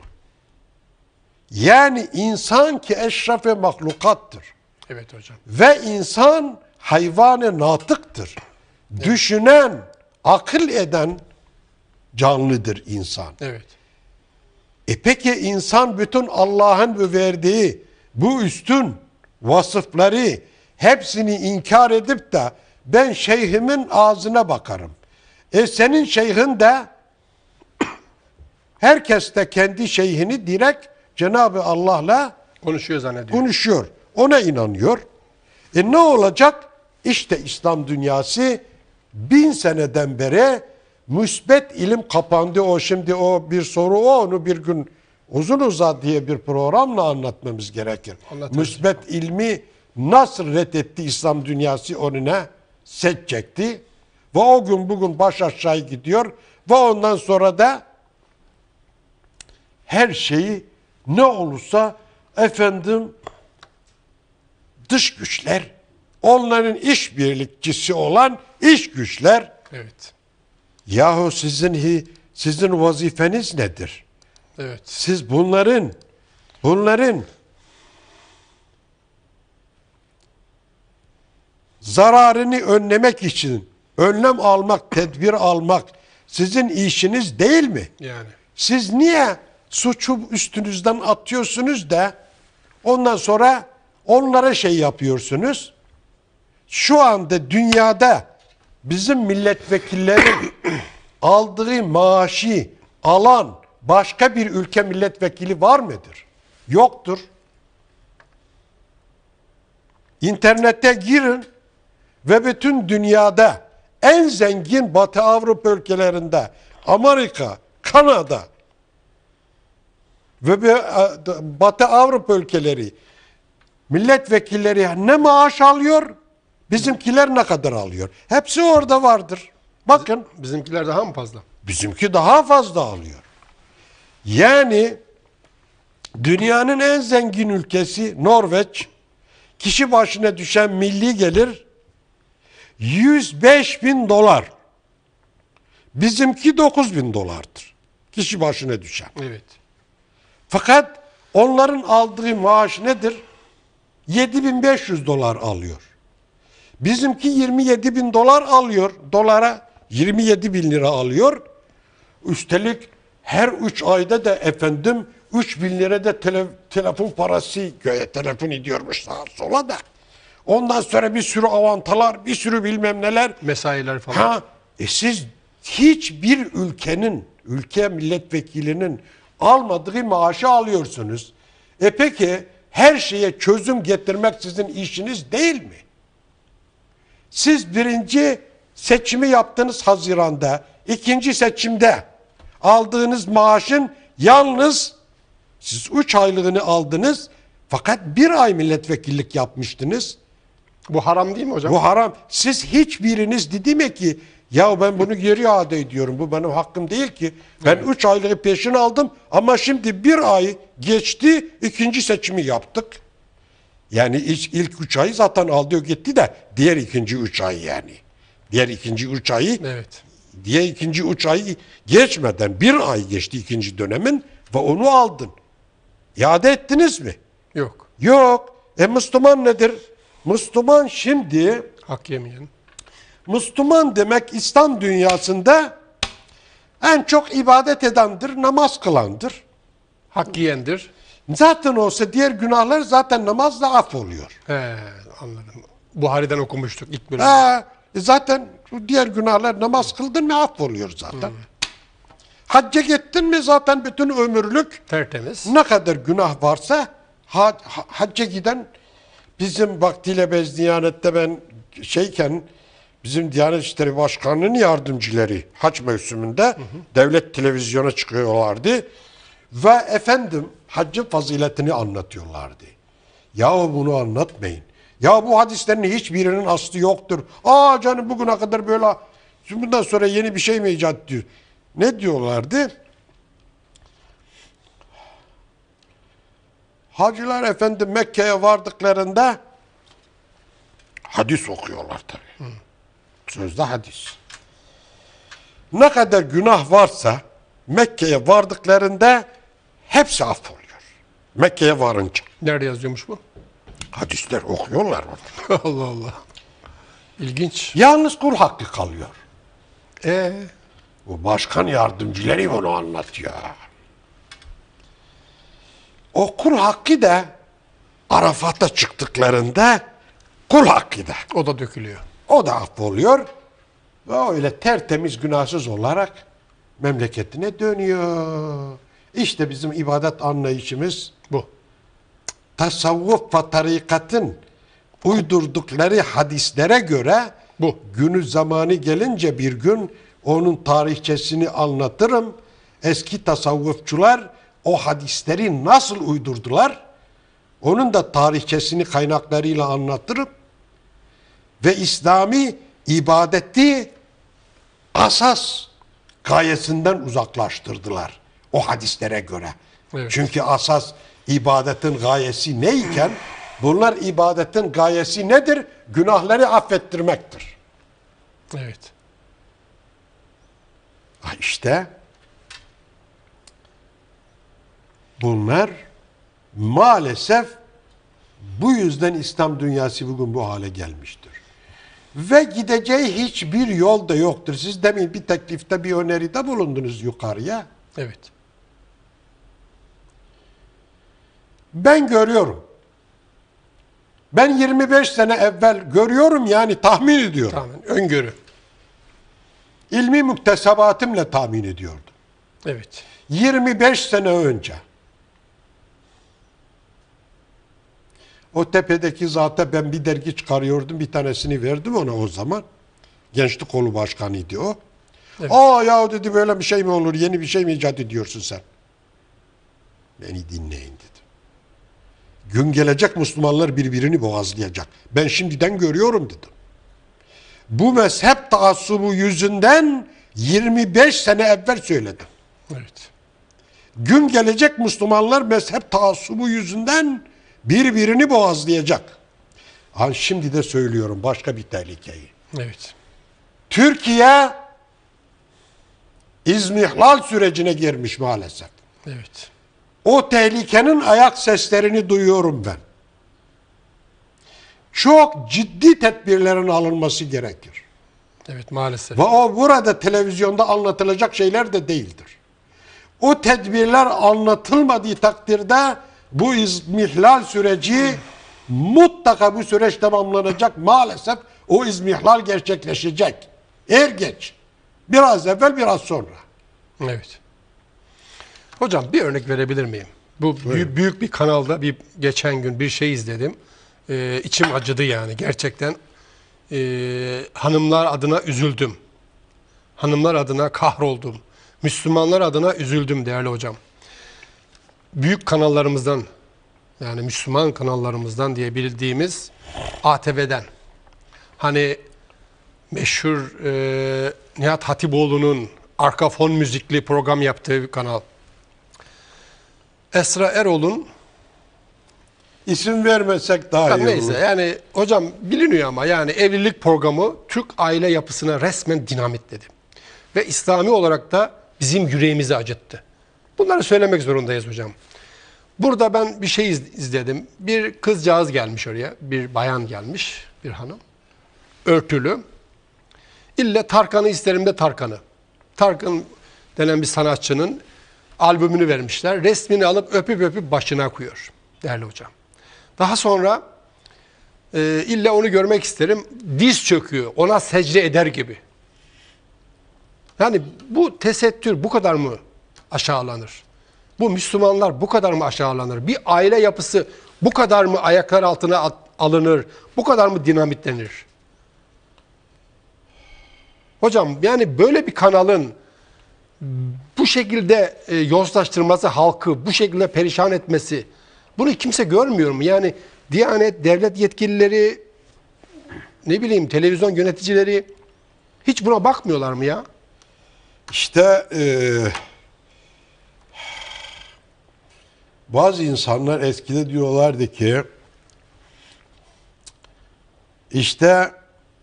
Yani insan ki eşref-i mahlukattır. Evet hocam. Ve insan hayvan-ı natıktır. Evet. Düşünen, akıl eden canlıdır insan. Evet. Peki insan bütün Allah'ın verdiği bu üstün vasıfları hepsini inkar edip de ben şeyhimin ağzına bakarım. Senin şeyhin de herkes de kendi şeyhini direkt Cenab-ı Allah'la Konuşuyor zannediyor. konuşuyor. Ona inanıyor. Ne olacak? İşte İslam dünyası 1000 seneden beri müsbet ilim kapandı. O şimdi o bir soru onu bir gün uzun uzat diye bir programla anlatmamız gerekir. Müsbet ilmi nasıl reddetti İslam dünyası önüne set çekti. Ve o gün bugün baş aşağı gidiyor. Ve ondan sonra da her şeyi ne olursa efendim dış güçler, onların işbirlikçisi olan iç güçler. Evet. Yahu sizin vazifeniz nedir? Evet. Siz bunların zararını önlemek için önlem almak, tedbir almak sizin işiniz değil mi? Yani. Siz niye suçu üstünüzden atıyorsunuz da ondan sonra onlara şey yapıyorsunuz? Şu anda dünyada bizim milletvekillerin aldığı maaşı alan başka bir ülke milletvekili var mıdır? Yoktur. İnternete girin ve bütün dünyada en zengin Batı Avrupa ülkelerinde Amerika, Kanada, ve Batı Avrupa ülkeleri milletvekilleri ne maaş alıyor, bizimkiler ne kadar alıyor. Hepsi orada vardır. Bakın Bizimkiler daha mı fazla? bizimki daha fazla alıyor. Yani dünyanın en zengin ülkesi Norveç, kişi başına düşen milli gelir 105.000 dolar. Bizimki 9.000 dolardır. Kişi başına düşen. Evet. Fakat onların aldığı maaş nedir? 7.500 dolar alıyor. Bizimki 27.000 dolar alıyor. Dolara 27.000 lira alıyor. Üstelik her 3 ayda da efendim 3.000 lira da telefon parası göğe telefon ediyormuş sağa sola da. Ondan sonra bir sürü avantalar, bir sürü bilmem neler. Mesailer falan. Ha, siz hiçbir ülke milletvekilinin almadığı maaşı alıyorsunuz. Peki her şeye çözüm getirmek sizin işiniz değil mi? Siz birinci seçimi yaptınız Haziran'da, ikinci seçimde aldığınız maaşın yalnız siz 3 aylığını aldınız fakat 1 ay milletvekillik yapmıştınız. Bu haram değil mi hocam? Bu haram. Siz hiçbiriniz dedi mi ki ya ben bunu geri iade ediyorum. Bu benim hakkım değil ki. Ben 3 aylığı peşin aldım ama şimdi 1 ay geçti ikinci seçimi yaptık. Yani ilk 3 ayı zaten aldı gitti de diğer ikinci 3 ay yani. Diğer ikinci 3 ayı Evet. diğer ikinci 3 ayı geçmeden 1 ay geçti ikinci dönemin ve onu aldın. İade ettiniz mi? Yok. Yok. Müslüman nedir? Müslüman şimdi Hak yemeyen. Müslüman demek İslam dünyasında en çok ibadet edendir, namaz kılandır. Hak yiyendir. Zaten olsa diğer günahlar zaten namazla af oluyor. He, anladım. Buhari'den okumuştuk ilk bölümde. Zaten diğer günahlar namaz kıldın mı af oluyor zaten. Hacca gittin mi zaten bütün ömürlük Tertemiz. ne kadar günah varsa hacca giden bizim vaktiyle bez Diyanet'te ben bizim Diyanet İşleri Başkanı'nın yardımcıları hac mevsiminde devlet televizyona çıkıyorlardı ve efendim haccın faziletini anlatıyorlardı. Ya bunu anlatmayın. Ya bu hadislerin hiçbirinin aslı yoktur. Canım bugüne kadar böyle şimdi bundan sonra yeni bir şey mi icat diyor. Ne diyorlardı? Hacılar efendim Mekke'ye vardıklarında hadis okuyorlar tabii. Sözde hadis. Ne kadar günah varsa Mekke'ye vardıklarında hepsi affoluyor. Mekke'ye varınca. Nerede yazıyormuş bu? Hadisler okuyorlar orada. Allah Allah. İlginç. Yalnız kul hakkı kalıyor. Ee, Bu başkan yardımcıları bunu anlatıyor. O kul hakkı da Arafat'a çıktıklarında kul hakkı da. o da dökülüyor. O da affoluyor. Ve öyle tertemiz günahsız olarak memleketine dönüyor. İşte bizim ibadet anlayışımız Bu. tasavvuf ve tarikatın uydurdukları hadislere göre Bu. günü zamanı gelince bir gün onun tarihçesini anlatırım. Eski tasavvufçular o hadisleri nasıl uydurdular? Onun da tarihçesini kaynaklarıyla anlatırım. Ve İslami ibadeti asas gayesinden uzaklaştırdılar o hadislere göre. Evet. Çünkü asas ibadetin gayesi neyken bunlar ibadetin gayesi nedir? Günahları affettirmektir. Evet. İşte bunlar maalesef bu yüzden İslam dünyası bugün bu hale gelmiştir. Ve gideceği hiçbir yol da yoktur. Siz demin bir teklifte bir öneride bulundunuz yukarıya. Evet. Ben görüyorum. Ben 25 sene evvel görüyorum yani tahmin ediyorum. Tamamen öngörü. İlmi müktesebatımla tahmin ediyordum. Evet. 25 sene önce. O tepedeki zata ben bir dergi çıkarıyordum. Bir tanesini verdim ona o zaman. Gençlik Kolu Başkanıydı o. Evet. Ya dedi böyle bir şey mi olur? Yeni bir şey mi icat ediyorsun sen? Beni dinleyin dedi. Gün gelecek Müslümanlar birbirini boğazlayacak. Ben şimdiden görüyorum dedim. Bu mezhep taassubu yüzünden 25 sene evvel söyledim. Evet. Gün gelecek Müslümanlar mezhep taassubu yüzünden birbirini boğazlayacak. Şimdi de söylüyorum başka bir tehlikeyi. Evet. Türkiye izmihlal sürecine girmiş maalesef. Evet. O tehlikenin ayak seslerini duyuyorum ben. Çok ciddi tedbirlerin alınması gerekir. Evet, maalesef. Ve o burada televizyonda anlatılacak şeyler de değildir. O tedbirler anlatılmadığı takdirde bu izmihlal süreci mutlaka bu süreç tamamlanacak. Maalesef o izmihlal gerçekleşecek. Er geç. Biraz evvel biraz sonra. Evet. Hocam bir örnek verebilir miyim? Bu büyük bir kanalda geçen gün bir şey izledim. İçim acıdı yani gerçekten. Hanımlar adına üzüldüm. Hanımlar adına kahroldum. Müslümanlar adına üzüldüm değerli hocam. Büyük kanallarımızdan, yani Müslüman kanallarımızdan diye bildiğimiz ATV'den, hani meşhur Nihat Hatipoğlu'nun arka fon müzikli program yaptığı bir kanal. Esra Erol'un, İsim vermesek daha iyi neyse olur. yani hocam biliniyor ama yani evlilik programı Türk aile yapısına resmen dinamitledi. Ve İslami olarak da bizim yüreğimizi acıttı. Bunları söylemek zorundayız hocam. Burada ben bir şey izledim. Bir kızcağız gelmiş oraya. Bir bayan gelmiş. Bir hanım. Örtülü. İlle Tarkan'ı isterim de Tarkan'ı. Tarkan denen bir sanatçının albümünü vermişler. Resmini alıp öpüp başına koyuyor. Değerli hocam. Daha sonra illa onu görmek isterim. Diz çöküyor. Ona secde eder gibi. Yani bu tesettür bu kadar mı aşağılanır? Bu Müslümanlar bu kadar mı aşağılanır? Bir aile yapısı bu kadar mı ayaklar altına alınır? Bu kadar mı dinamitlenir? Hocam yani böyle bir kanalın bu şekilde yozlaştırması, halkı bu şekilde perişan etmesi, bunu kimse görmüyor mu? Yani Diyanet, devlet yetkilileri, ne bileyim televizyon yöneticileri hiç buna bakmıyorlar mı ya? İşte bazı insanlar eskide diyorlardı ki işte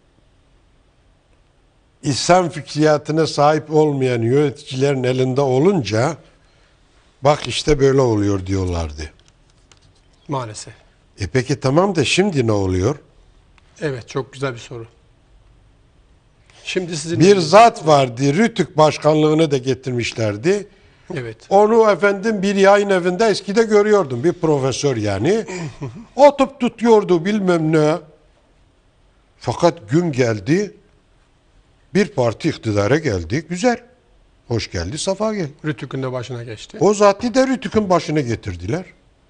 İslam fikriyatına sahip olmayan yöneticilerin elinde olunca bak işte böyle oluyor diyorlardı. Maalesef. Peki tamam da şimdi ne oluyor? Evet, çok güzel bir soru. Şimdi sizin Bir zat vardı, Rütük başkanlığını da getirmişlerdi. evet. Onu efendim bir yayın evinde eskide görüyordum. Bir profesör yani. Otup tutuyordu bilmem ne. Fakat gün geldi. Bir parti iktidara geldi. Güzel. Hoş geldi, safa geldi. Rütük'ün de başına geçti. O zatı da Rütük'ün başına getirdiler.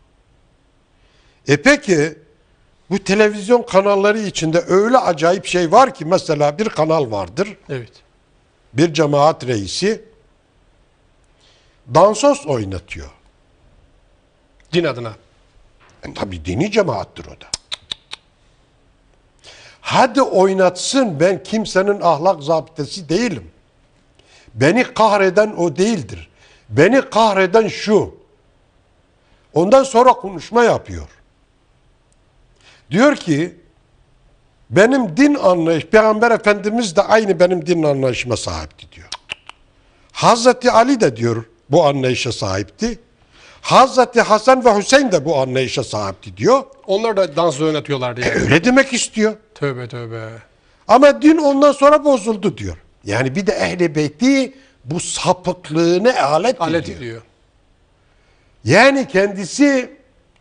Peki bu televizyon kanalları içinde öyle acayip şey var ki mesela bir kanal vardır. Evet. Bir cemaat reisi dansöz oynatıyor. Din adına. Tabii dini cemaattir o da. Hadi oynatsın, ben kimsenin ahlak zabitesi değilim. Beni kahreden o değildir. Beni kahreden şu. Ondan sonra konuşma yapıyor. Diyor ki benim din anlayış, Peygamber Efendimiz de aynı benim din anlayışıma sahipti diyor. Hazreti Ali de diyor bu anlayışa sahipti. Hazreti Hasan ve Hüseyin de bu anlayışa sahipti diyor. Onlar da dans oynatıyorlardı yani. Öyle demek istiyor. Tövbe tövbe. Ama din ondan sonra bozuldu diyor. Yani bir de Ehl-i Beyti bu sapıklığını alet ediyor. ediyor. Yani kendisi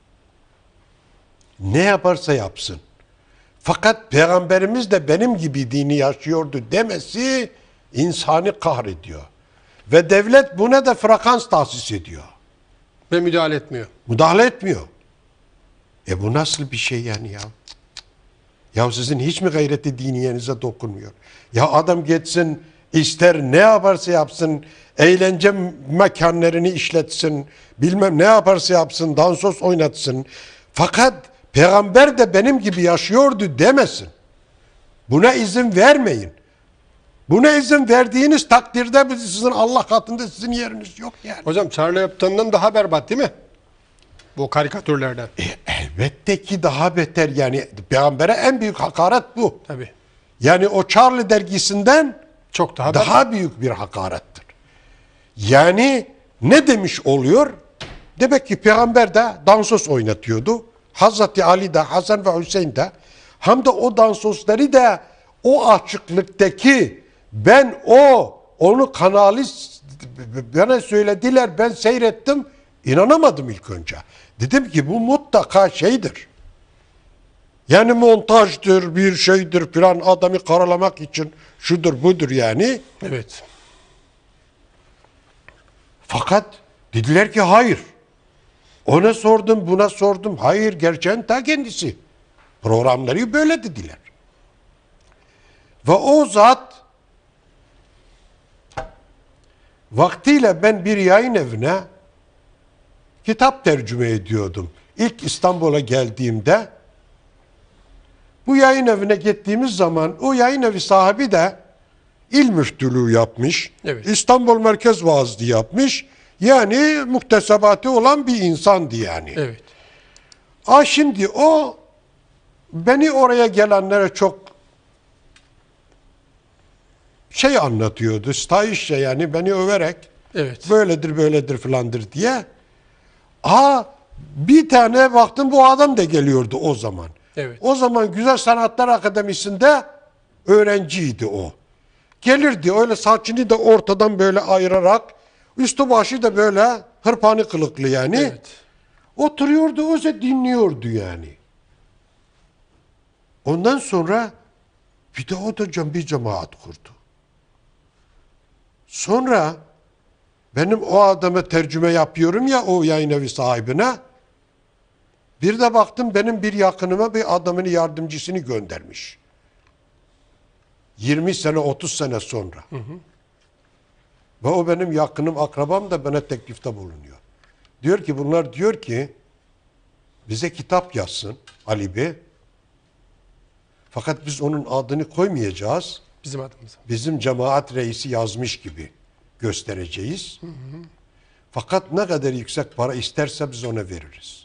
ne yaparsa yapsın. Fakat Peygamberimiz de benim gibi dini yaşıyordu demesi insanı kahrediyor. Ve devlet buna da frekans tahsis ediyor. Ve müdahale etmiyor. Müdahale etmiyor. Bu nasıl bir şey yani ya? Ya sizin hiç mi gayreti diniyenize dokunmuyor? Ya adam geçsin ister ne yaparsa yapsın, eğlence mekanlarını işletsin, bilmem ne yaparsa yapsın, dansöz oynatsın. Fakat peygamber de benim gibi yaşıyordu demesin. Buna izin vermeyin. Buna izin verdiğiniz takdirde sizin Allah katında sizin yeriniz yok yani. Hocam Charlie Hebdo'dan daha berbat değil mi? Bu karikatürlerden. Elbette ki daha beter yani. Peygambere en büyük hakaret bu. Tabii. Yani o Charlie dergisinden Çok daha daha büyük bir hakarettir. Yani ne demiş oluyor? Demek ki peygamber de dansöz oynatıyordu. Hazreti Ali de, Hasan ve Hüseyin de. Hem de o dansözleri de o açıklıktaki onu bana söylediler, ben seyrettim, inanamadım ilk önce. Dedim ki bu mutlaka şeydir. Yani montajdır, bir şeydir filan, adamı karalamak için şudur budur yani. Evet. Fakat dediler ki hayır. Ona sordum, buna sordum. Hayır, gerçeğin ta kendisi. Programları böyle dediler. Ve o zat vaktiyle ben bir yayın evine kitap tercüme ediyordum. İlk İstanbul'a geldiğimde bu yayın evine gittiğimiz zaman o yayın evi sahibi de il müftülüğü yapmış. Evet. İstanbul Merkez Vaazlığı yapmış. Yani muktesebatı olan bir insandı yani. Evet. Şimdi o beni oraya gelenlere çok şey anlatıyordu. Stahişçe yani beni överek Evet. böyledir böyledir filandır diye. Bir tane baktım bu adam da geliyordu o zaman. Evet. O zaman Güzel Sanatlar Akademisi'nde öğrenciydi o. Gelirdi öyle saçını da ortadan böyle ayırarak, üstü başı da böyle hırpani kılıklı yani. Evet. Oturuyordu, öyle dinliyordu yani. Ondan sonra bir de o da bir cemaat kurdu. Sonra benim o adama tercüme yapıyorum ya o yayın evi sahibine. Bir de baktım benim bir yakınıma bir adamın yardımcısını göndermiş. 20 sene 30 sene sonra. Hı hı. Ve o benim yakınım, akrabam da bana teklifte bulunuyor. Diyor ki bize kitap yazsın Ali Bey. Fakat biz onun adını koymayacağız. Bizim adımıza. Bizim cemaat reisi yazmış gibi göstereceğiz. Hı hı. Fakat ne kadar yüksek para isterse biz ona veririz.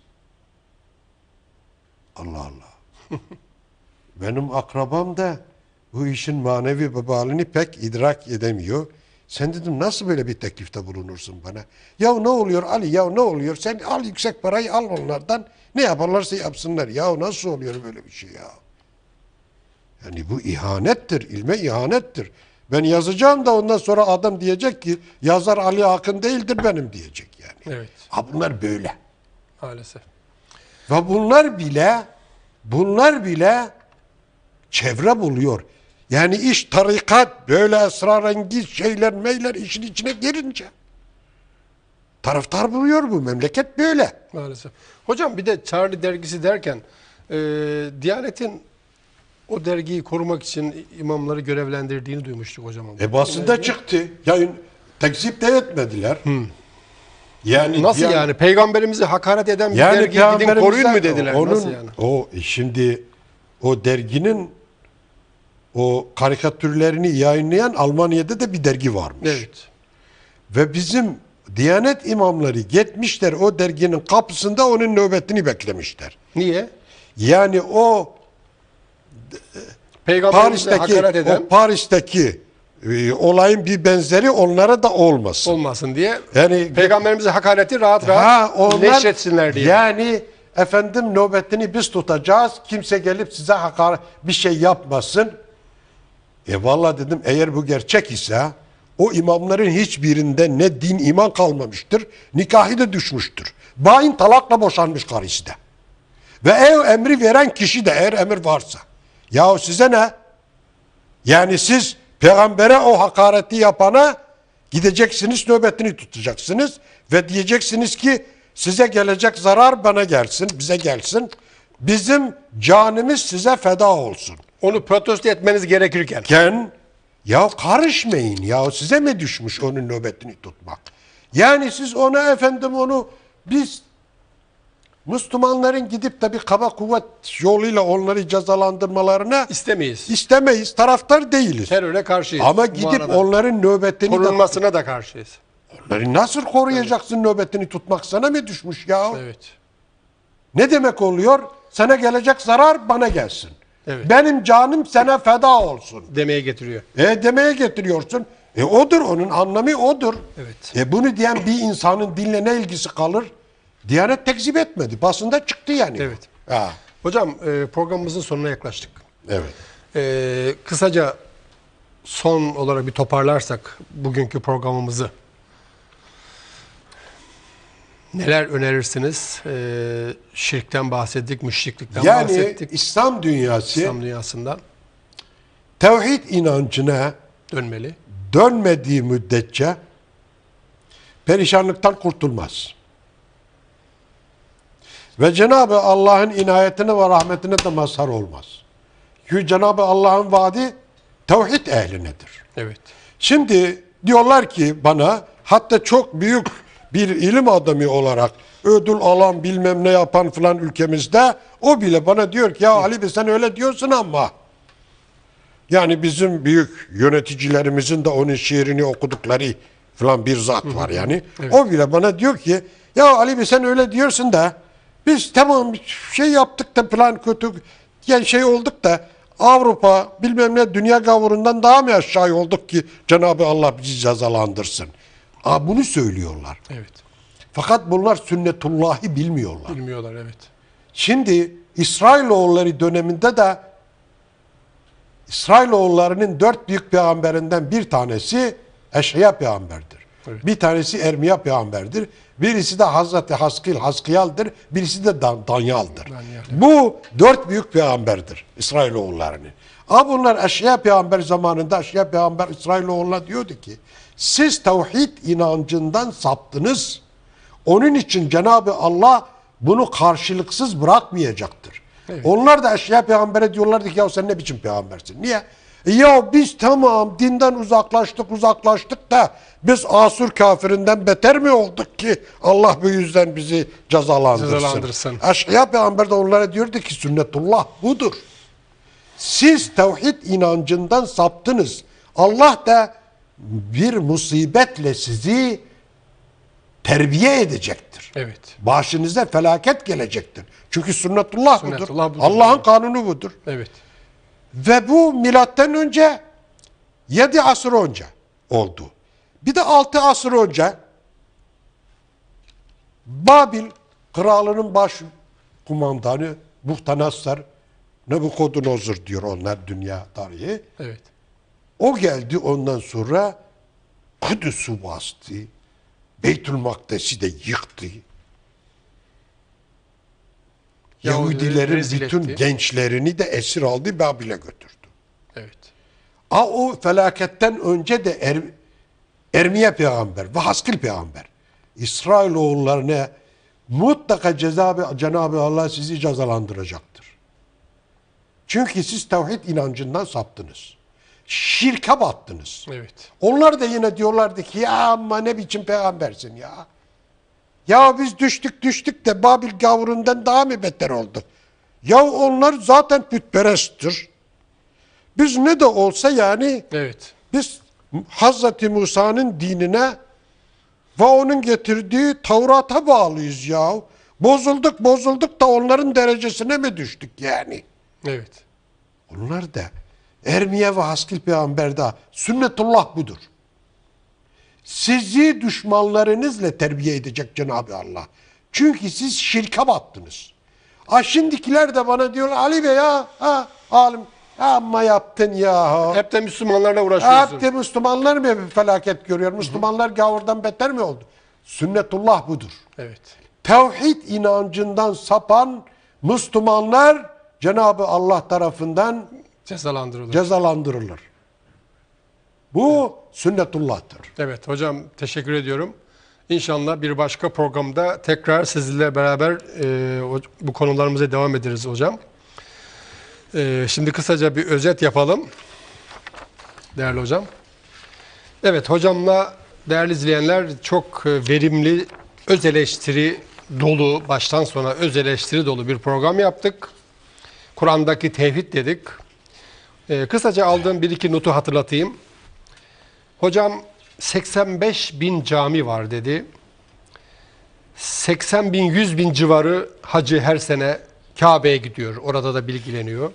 Allah Allah. Benim akrabam da bu işin manevi vebalini pek idrak edemiyor. Sen dedim nasıl böyle bir teklifte bulunursun bana? Ya ne oluyor Ali, ya ne oluyor? Sen al yüksek parayı, al onlardan. Ne yaparlarsa yapsınlar. Ya nasıl oluyor böyle bir şey ya? Yani bu ihanettir, ilme ihanettir. Ben yazacağım da ondan sonra adam diyecek ki yazar Ali Akın değildir benim diyecek yani. Evet. Bunlar böyle. Maalesef. Ve bunlar bile çevre buluyor. Yani iş tarikat böyle esrarengiz şeyler işin içine girince taraftar buluyor bu memleket böyle. Maalesef. Hocam bir de Charlie dergisi derken Diyanet'in o dergiyi korumak için imamları görevlendirdiğini duymuştuk hocam. Basında çıktı. Yayın tekzip de etmediler. Yani nasıl yani? Peygamberimizi hakaret eden bir dergiyi gidin koruyun mu dediler? Nasıl yani? Şimdi o derginin o karikatürlerini yayınlayan Almanya'da da bir dergi varmış. Evet. Ve bizim Diyanet imamları gitmişler o derginin kapısında onun nöbetini beklemişler. Niye? Yani o Paris'teki olayın bir benzeri onlara da olmasın diye. Yani Peygamberimize hakareti rahat neşretsinler diye. Yani efendim nöbetini biz tutacağız. Kimse gelip size hakaret bir şey yapmasın. Vallahi dedim eğer bu gerçek ise o imamların hiçbirinde ne din iman kalmamıştır. Nikahı da düşmüştür. Bayin talakla boşanmış karısı da. Ve emri veren kişi de eğer emir varsa. Yahu size ne? Yani siz peygambere o hakareti yapana gideceksiniz, nöbetini tutacaksınız ve diyeceksiniz ki size gelecek zarar bana gelsin, bize gelsin. Bizim canımız size feda olsun. Onu protesto etmeniz gerekirken. Ya karışmayın ya, size mi düşmüş onun nöbetini tutmak? Yani siz ona efendim onu biz Müslümanların gidip de bir kaba kuvvet yoluyla onları cezalandırmalarına İstemeyiz. istemeyiz, taraftar değiliz. Teröre karşıyız. Ama bu gidip arada. onların nöbetini de korunmasına da karşıyız. onları nasıl koruyacaksın, nöbetini tutmak sana mı düşmüş ya? Evet. Ne demek oluyor? Sana gelecek zarar bana gelsin. Evet. Benim canım sana feda olsun. Demeye getiriyor. Demeye getiriyorsun. Odur, onun anlamı odur. Evet. Bunu diyen bir insanın dinle ne ilgisi kalır? Diyanet tekzip etmedi. Basında çıktı yani. Evet. Ha. Hocam programımızın sonuna yaklaştık. Evet. Kısaca son olarak bir toparlarsak bugünkü programımızı neler önerirsiniz? Şirkten bahsettik, müşriklikten Yani bahsettik. İslam dünyası İslam dünyasından tevhid inancına dönmeli. dönmediği müddetçe perişanlıktan kurtulmaz. Ve Cenab-ı Allah'ın inayetine ve rahmetine de mazhar olmaz. Çünkü Cenab-ı Allah'ın vaadi tevhid ehlinedir. Evet. Şimdi diyorlar ki bana, hatta çok büyük bir ilim adamı olarak ödül alan bilmem ne yapan filan ülkemizde, o bile bana diyor ki ya Ali Bey sen öyle diyorsun ama yani bizim büyük yöneticilerimizin de onun şiirini okudukları filan bir zat var yani. Evet. O bile bana diyor ki ya Ali Bey sen öyle diyorsun da biz tamam şey yaptık da plan kötü yani şey olduk da Avrupa bilmem ne dünya gavurundan daha mı aşağı olduk ki Cenab-ı Allah bizi cezalandırsın. Bunu söylüyorlar. Evet. Fakat bunlar sünnetullahı bilmiyorlar. Bilmiyorlar, evet. Şimdi İsrailoğulları döneminde de İsrailoğullarının 4 büyük peygamberinden bir tanesi Eşya peygamberdir. Evet. Bir tanesi Ermiya peygamberdir. Birisi de Hazreti Haskıyal'dır. Birisi de Danyal'dır. Bu 4 büyük peygamberdir İsrailoğullarının. Bunlar Eşya peygamber zamanında Eşya peygamber İsrailoğullarına diyordu ki siz tevhid inancından saptınız. Onun için Cenab-ı Allah bunu karşılıksız bırakmayacaktır. Evet. Onlar da Eşya peygambere diyorlardı ki ya sen ne biçim peygambersin? Niye? Ya biz tamam dinden uzaklaştık da biz Asur kafirinden beter mi olduk ki Allah bu yüzden bizi cezalandırsın. Eşya peygamber de onlara diyordu ki sünnetullah budur. Siz tevhid inancından saptınız. Allah da bir musibetle sizi terbiye edecektir. Evet. Başınıza felaket gelecektir. Çünkü sünnetullah budur. budur. Allah'ın kanunu budur. Evet. Ve bu milattan önce 7 asır önce oldu. Bir de 6 asır önce Babil kralının baş kumandanı Buhtanassar, Nebukodonozor diyor onlar dünya tarihi. Evet. O geldi ondan sonra Kudüs'ü bastı. Beytül Makdes'i de yıktı. Yahudilerin bütün gençlerini de esir aldı, Babil'e götürdü. Evet. O felaketten önce de Ermiye peygamber ve Haskil peygamber İsrailoğullarına mutlaka Cenab-ı Allah sizi cezalandıracaktır. Çünkü siz tevhid inancından saptınız. Şirke battınız. Evet. Onlar da yine diyorlardı ki ya ama ne biçim peygambersin ya. Ya biz düştük de Babil gavurundan daha mı beter olduk? Ya onlar zaten putperesttir. Biz ne de olsa yani Evet. biz Hazreti Musa'nın dinine ve onun getirdiği Tevrat'a bağlıyız ya. Bozulduk da onların derecesine mi düştük yani? Evet. Onlar da Ermiye ve Haskil peygamberde sünnetullah budur. Sizi düşmanlarınızla terbiye edecek Cenab-ı Allah. Çünkü siz şirke battınız. Şimdikiler de bana diyorlar Ali Bey alim amma yaptın ya. Hep de Müslümanlarla uğraşıyorsun. Hep de Müslümanlar mı bir felaket görüyor? Müslümanlar gavurdan beter mi oldu? Sünnetullah budur. Evet. Tevhid inancından sapan Müslümanlar Cenab-ı Allah tarafından cezalandırılır. Bu sünnetullah'tır. Evet hocam, teşekkür ediyorum. İnşallah bir başka programda tekrar sizinle beraber bu konularımıza devam ederiz hocam. Şimdi kısaca bir özet yapalım. değerli hocam. Evet, hocamla değerli izleyenler çok verimli, öz eleştiri dolu, baştan sona öz eleştiri dolu bir program yaptık. Kur'an'daki tevhid dedik. Kısaca aldığım bir iki notu hatırlatayım. Hocam 85 bin cami var dedi. 80 bin, 100 bin civarı hacı her sene Kabe'ye gidiyor. Orada da bilgileniyor.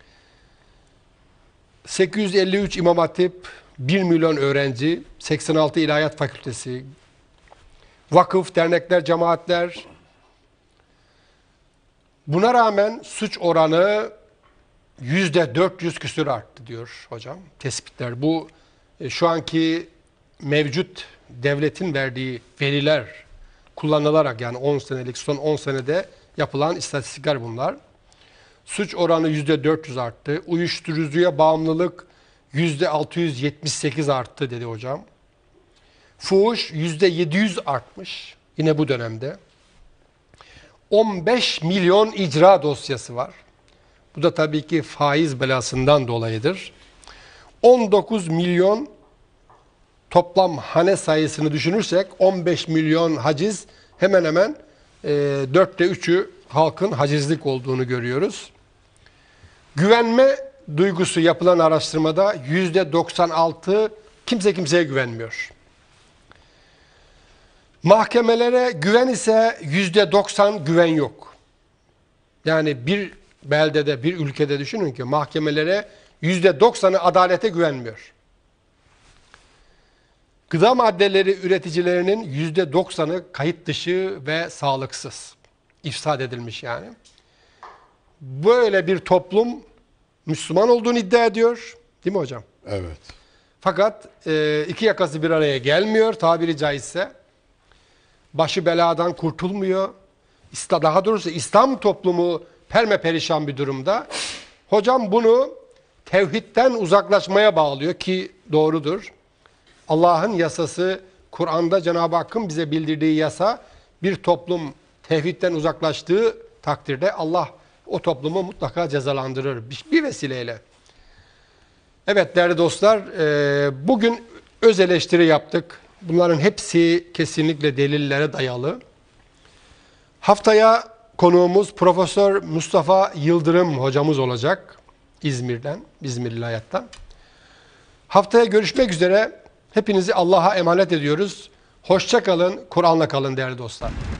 853 İmam Hatip, 1 milyon öğrenci, 86 İlahiyat Fakültesi, vakıf, dernekler, cemaatler. Buna rağmen suç oranı %400 küsur arttı diyor hocam. Tespitler. Bu şu anki mevcut devletin verdiği veriler kullanılarak, yani 10 senelik, son 10 senede yapılan istatistikler bunlar. Suç oranı %400 arttı. Uyuşturucuya bağımlılık %678 arttı dedi hocam. Fuhuş %700 artmış yine bu dönemde. 15 milyon icra dosyası var. Bu da tabii ki faiz belasından dolayıdır. 19 milyon toplam hane sayısını düşünürsek 15 milyon haciz, hemen hemen 4'te 3'ü halkın hacizlik olduğunu görüyoruz. Güvenme duygusu yapılan araştırmada %96 kimse kimseye güvenmiyor. Mahkemelere güven ise %90 güven yok. Yani bir beldede, bir ülkede düşünün ki mahkemelere %90'ı adalete güvenmiyor. Gıda maddeleri üreticilerinin %90'ı kayıt dışı ve sağlıksız. İfsad edilmiş yani. Böyle bir toplum Müslüman olduğunu iddia ediyor. Değil mi hocam? Evet. Fakat iki yakası bir araya gelmiyor tabiri caizse. Başı beladan kurtulmuyor. Daha doğrusu İslam toplumu permaperişan bir durumda. Hocam bunu tevhidden uzaklaşmaya bağlıyor ki doğrudur. Allah'ın yasası, Kur'an'da Cenab-ı Hakk'ın bize bildirdiği yasa, bir toplum tevhidden uzaklaştığı takdirde Allah o toplumu mutlaka cezalandırır bir vesileyle. Evet değerli dostlar, bugün öz eleştiri yaptık. Bunların hepsi kesinlikle delillere dayalı. Haftaya konuğumuz Profesör Mustafa Yıldırım hocamız olacak. İzmir'den, İzmir İlahiyat'tan. Haftaya görüşmek üzere. Hepinizi Allah'a emanet ediyoruz. Hoşça kalın, Kur'an'la kalın değerli dostlar.